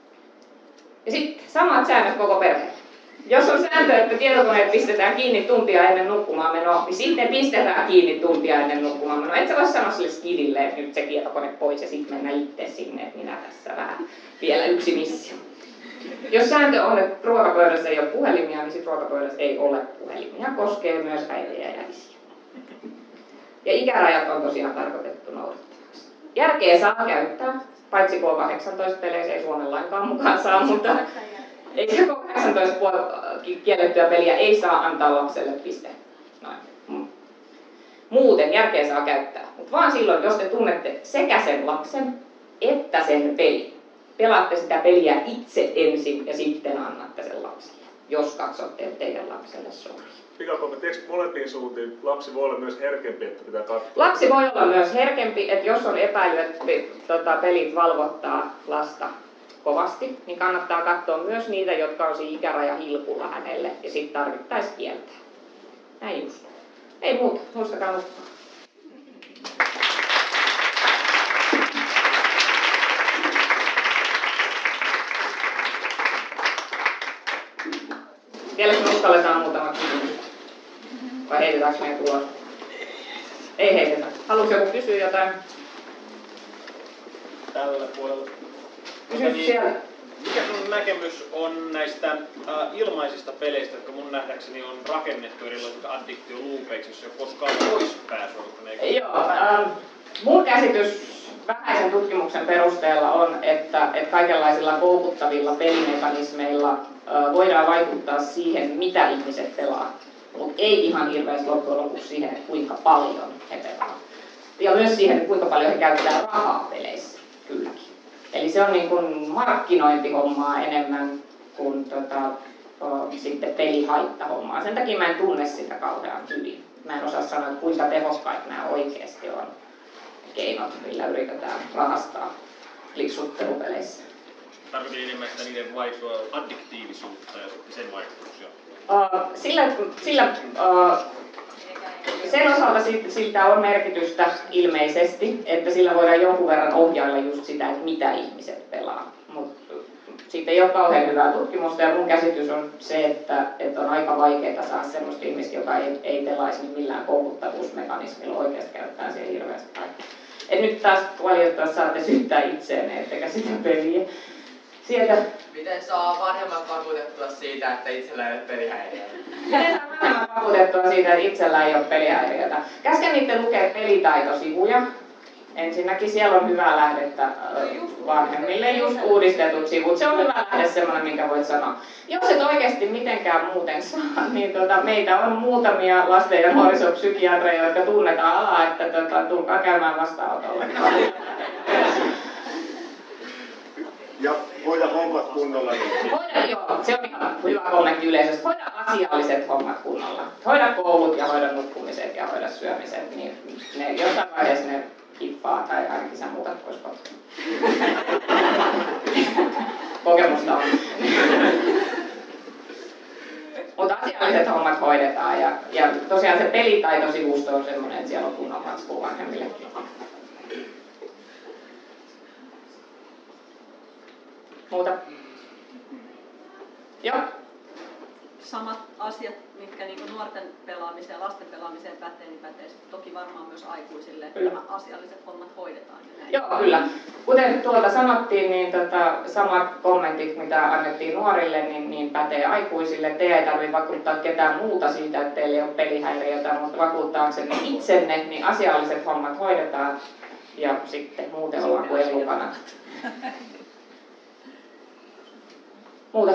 Ja sitten samat säännöt koko perheelle. Jos on sääntö, että tietokoneet pistetään kiinni tuntia ennen nukkumaan menoa, niin sitten pistetään kiinni tuntia ennen nukkumaan menoa. Et sä voi sanoa sille skidille, että nyt se tietokone pois ja sitten mennä itse sinne, että minä tässä vähän vielä yksi missio. Jos sääntö on, että ruokapöydässä ei ole puhelimia, niin sitten ruokapöydässä ei ole puhelimia. Koskee myös äitejä ja isiä. Ja ikärajat on tosiaan tarkoitettu noudattavaksi. Järkeä saa käyttää, paitsi K18-peleissä ei Suomen lainkaan mukaan saa, mutta ei se K18 kiellettyä peliä ei saa antaa lapselle piste. Noin. Muuten järkeä saa käyttää, mutta vaan silloin, jos te tunnette sekä sen lapsen että sen pelin. Pelaatte sitä peliä itse ensin ja sitten annatte sen lapselle, jos katsotte, että teidän lapselle sopii. Pikakommentti, eikö molempiin suuntiin lapsi voi olla myös herkempi, että pitää katsoa? Lapsi voi olla myös herkempi, että jos on epäily, että pelit valvottaa lasta kovasti, niin kannattaa katsoa myös niitä, jotka on siinä ikäraja hilkulla hänelle ja sitten tarvittaisiin kieltää. Näin just. Ei muuta, muistakaa nukkua. Vieläkö me uskalletaan muutama kysymys? Vai heitetäänkö meidän tulos? Ei heitetä. Haluatko joku kysyä jotain? Tällä puolella. Kysy siellä. Mikä sun näkemys on näistä ilmaisista peleistä, jotka mun nähdäkseni on rakennettu erilaisiksi addiktioluupeiksi, jos ei ole koskaan pois pääsyä? Joo, mun käsitys vähäisen tutkimuksen perusteella on, että kaikenlaisilla koukuttavilla pelimekanismeilla voidaan vaikuttaa siihen, mitä ihmiset pelaa. Mutta ei ihan hirveästi loppujen lopuksi siihen, että kuinka paljon he pelaa. Ja myös siihen, että kuinka paljon he käyttää rahaa peleissä, kylläkin. Eli se on niin kuin markkinointihommaa enemmän kuin sitten pelihaittahommaa. Sen takia mä en tunne sitä kauhean hyvin. Mä en osaa sanoa, että kuinka tehokkaita nämä oikeasti on keinot, millä yritetään rahastaa kliksuttelupeleissä. Tarkoitin enemmän sitä niiden addiktiivisuutta ja sen vaikutuksia. Sen osalta siltä on merkitystä ilmeisesti, että sillä voidaan jonkun verran ohjailla just sitä, että mitä ihmiset pelaa. Mutta siitä ei ole kauhean hyvää tutkimusta ja mun käsitys on se, että on aika vaikeaa saada sellaista ihmistä, joka ei pelaisi niin millään koukuttavuusmekanismilla oikeasti käyttää siihen hirveästi aikaa. Et nyt taas valitettavasti saatte syyttää itseenne, ettekä sitä peliä. Sieltä. Miten saa vanhemmat vakuutettua siitä, että itsellä ei ole pelihäiriöitä? Miten saa vanhemmat vakuutettua siitä, että itsellä ei ole pelihäiriöitä? Käsken niiden lukea pelitaitosivuja. Ensinnäkin siellä on hyvää lähdettä vanhemmille, just uudistetut sivut. Se on hyvä lähde semmoinen, minkä voit sanoa. Jos et oikeasti mitenkään muuten saa, niin meitä on muutamia lasten- ja nuorisopsykiatreja, jotka tunnetaan alaa, että tulkaa käymään vastaanotolle. Ja hoida hommat kunnolla. Joo, se on ihan hyvä kommentti yleisesti. Hoida asialliset hommat kunnolla. Hoida koulut ja hoida nukkumiset ja hoida syömiset. Niin ne jossain vaiheessa ne kippaa tai ainakin sä muutat pois kotiin. Kokemusta on. Mutta asialliset hommat hoidetaan. Ja tosiaan se pelitaitosivusto on semmoinen, että siellä on kunnon matskua vanhemmillekin. Muuta? Joo. Samat asiat, mitkä niin nuorten pelaamiseen ja lasten pelaamiseen pätee, niin pätee toki varmaan myös aikuisille, että nämä asialliset hommat hoidetaan. Joo, kyllä. Kuten tuolta sanottiin, niin samat kommentit, mitä annettiin nuorille, niin pätee aikuisille. Te ei tarvitse vakuuttaa ketään muuta siitä, että teillä ei ole pelihäiriötä, mutta vakuuttaaksenne itsenne, niin asialliset hommat hoidetaan ja sitten muuten ollaan kuin elukana. Muuta?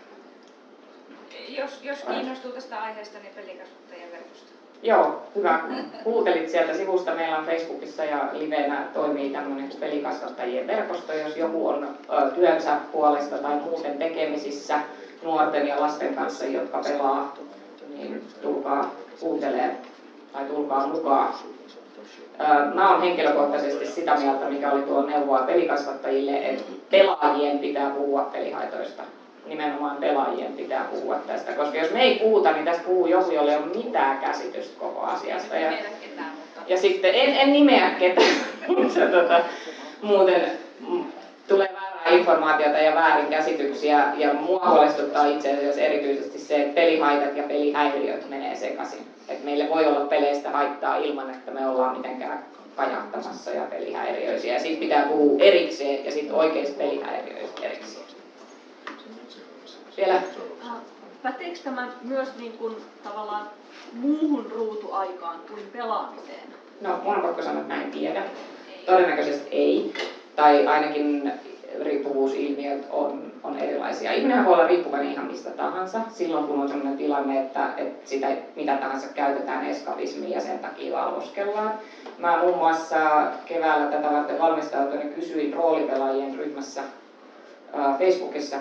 Jos kiinnostuu tästä aiheesta, niin pelikasvattajien verkosto. Joo, hyvä. Kuuntelit sieltä sivusta. Meillä on Facebookissa ja livenä toimii tämmöinen pelikasvattajien verkosto. Jos joku on työnsä puolesta tai muuten tekemisissä nuorten ja lasten kanssa, jotka pelaa, niin tulkaa kuuntelemaan tai tulkaa mukaan. Mä oon henkilökohtaisesti sitä mieltä, mikä oli tuo neuvoa pelikasvattajille, että pelaajien pitää puhua pelihaitoista. Nimenomaan pelaajien pitää puhua tästä, koska jos me ei puhuta, niin tästä puhuu joku, jolla ei ole mitään käsitystä koko asiasta. Ja sitten en nimeä ketään, muuten tulee väärää informaatiota ja väärinkäsityksiä, ja mua huolestuttaa itse asiassa erityisesti se, että pelihaitat ja pelihäiriöt menee sekaisin. Että meille voi olla peleistä haittaa ilman, että me ollaan mitenkään kajahtamassa ja pelihäiriöisiä, ja siitä pitää puhua erikseen, ja sitten oikeista pelihäiriöistä erikseen. Vielä. Päteekö tämä myös niin kuin, tavallaan muuhun ruutuaikaan kuin pelaamiseen? No, mun on pakko sanoa, että mä en tiedä. Todennäköisesti ei. Tai ainakin riippuvuusilmiöt on erilaisia. Ihminenhän voi olla riippuvainen ihan mistä tahansa. Silloin kun on sellainen tilanne, että sitä mitä tahansa käytetään eskapismiin ja sen takia valvoskellaan. Mä muun muassa keväällä tätä varten valmistautuin ja kysyin roolipelaajien ryhmässä Facebookissa,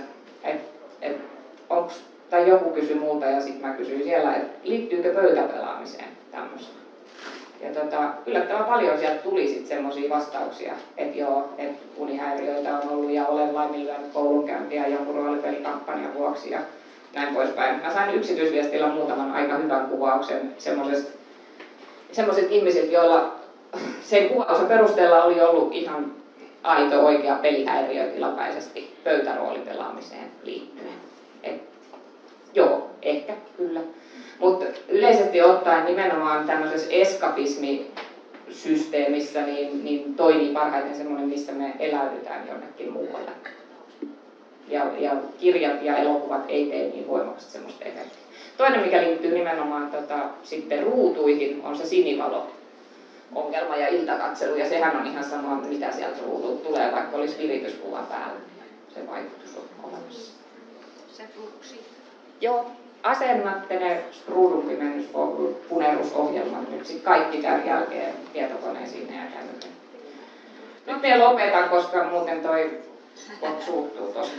tai joku kysyi multa ja sitten mä kysyin siellä, että liittyykö pöytäpelaamiseen tämmöistä. Ja yllättävän paljon sieltä tuli sitten semmoisia vastauksia, että joo, että unihäiriöitä on ollut ja olen laiminlyönyt koulunkäyntiä jonkun roolipelikampanjan vuoksi ja näin poispäin. Mä sain yksityisviestillä muutaman aika hyvän kuvauksen semmoiset ihmiset, joilla sen kuvauksen perusteella oli ollut ihan aito oikea pelihäiriö tilapäisesti pöytäroolipelaamiseen liittyen. Joo, ehkä, kyllä. Mutta yleisesti ottaen nimenomaan tämmöisessä eskapismisysteemissä niin toimii parhaiten semmoinen, missä me eläydytään jonnekin muualle. Ja kirjat ja elokuvat ei tee niin voimakasta semmoista efektiä. Toinen, mikä liittyy nimenomaan sitten ruutuihin, on se sinivalo-ongelma ja iltakatselu. Ja sehän on ihan sama, mitä sieltä ruudulta tulee, vaikka olisi virityskuva päällä. Se vaikutus on olemassa. Se ruuduksi. Joo, asennatte ne ruudunpimennyspunerusohjelmat nyt sit kaikki tämän jälkeen tietokoneisiin ja kännykkään. Nyt me lopetan, koska muuten toi suuttuu tosta.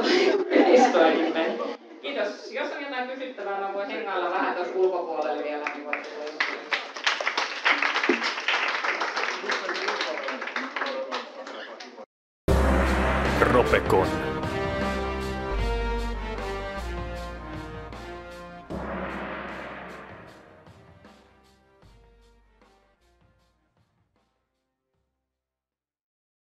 Kiitos. Jos on jotain kysyttävää, mä voin hengailla vähän tuossa ulkopuolelle vielä, niin voi tulla Tropecon.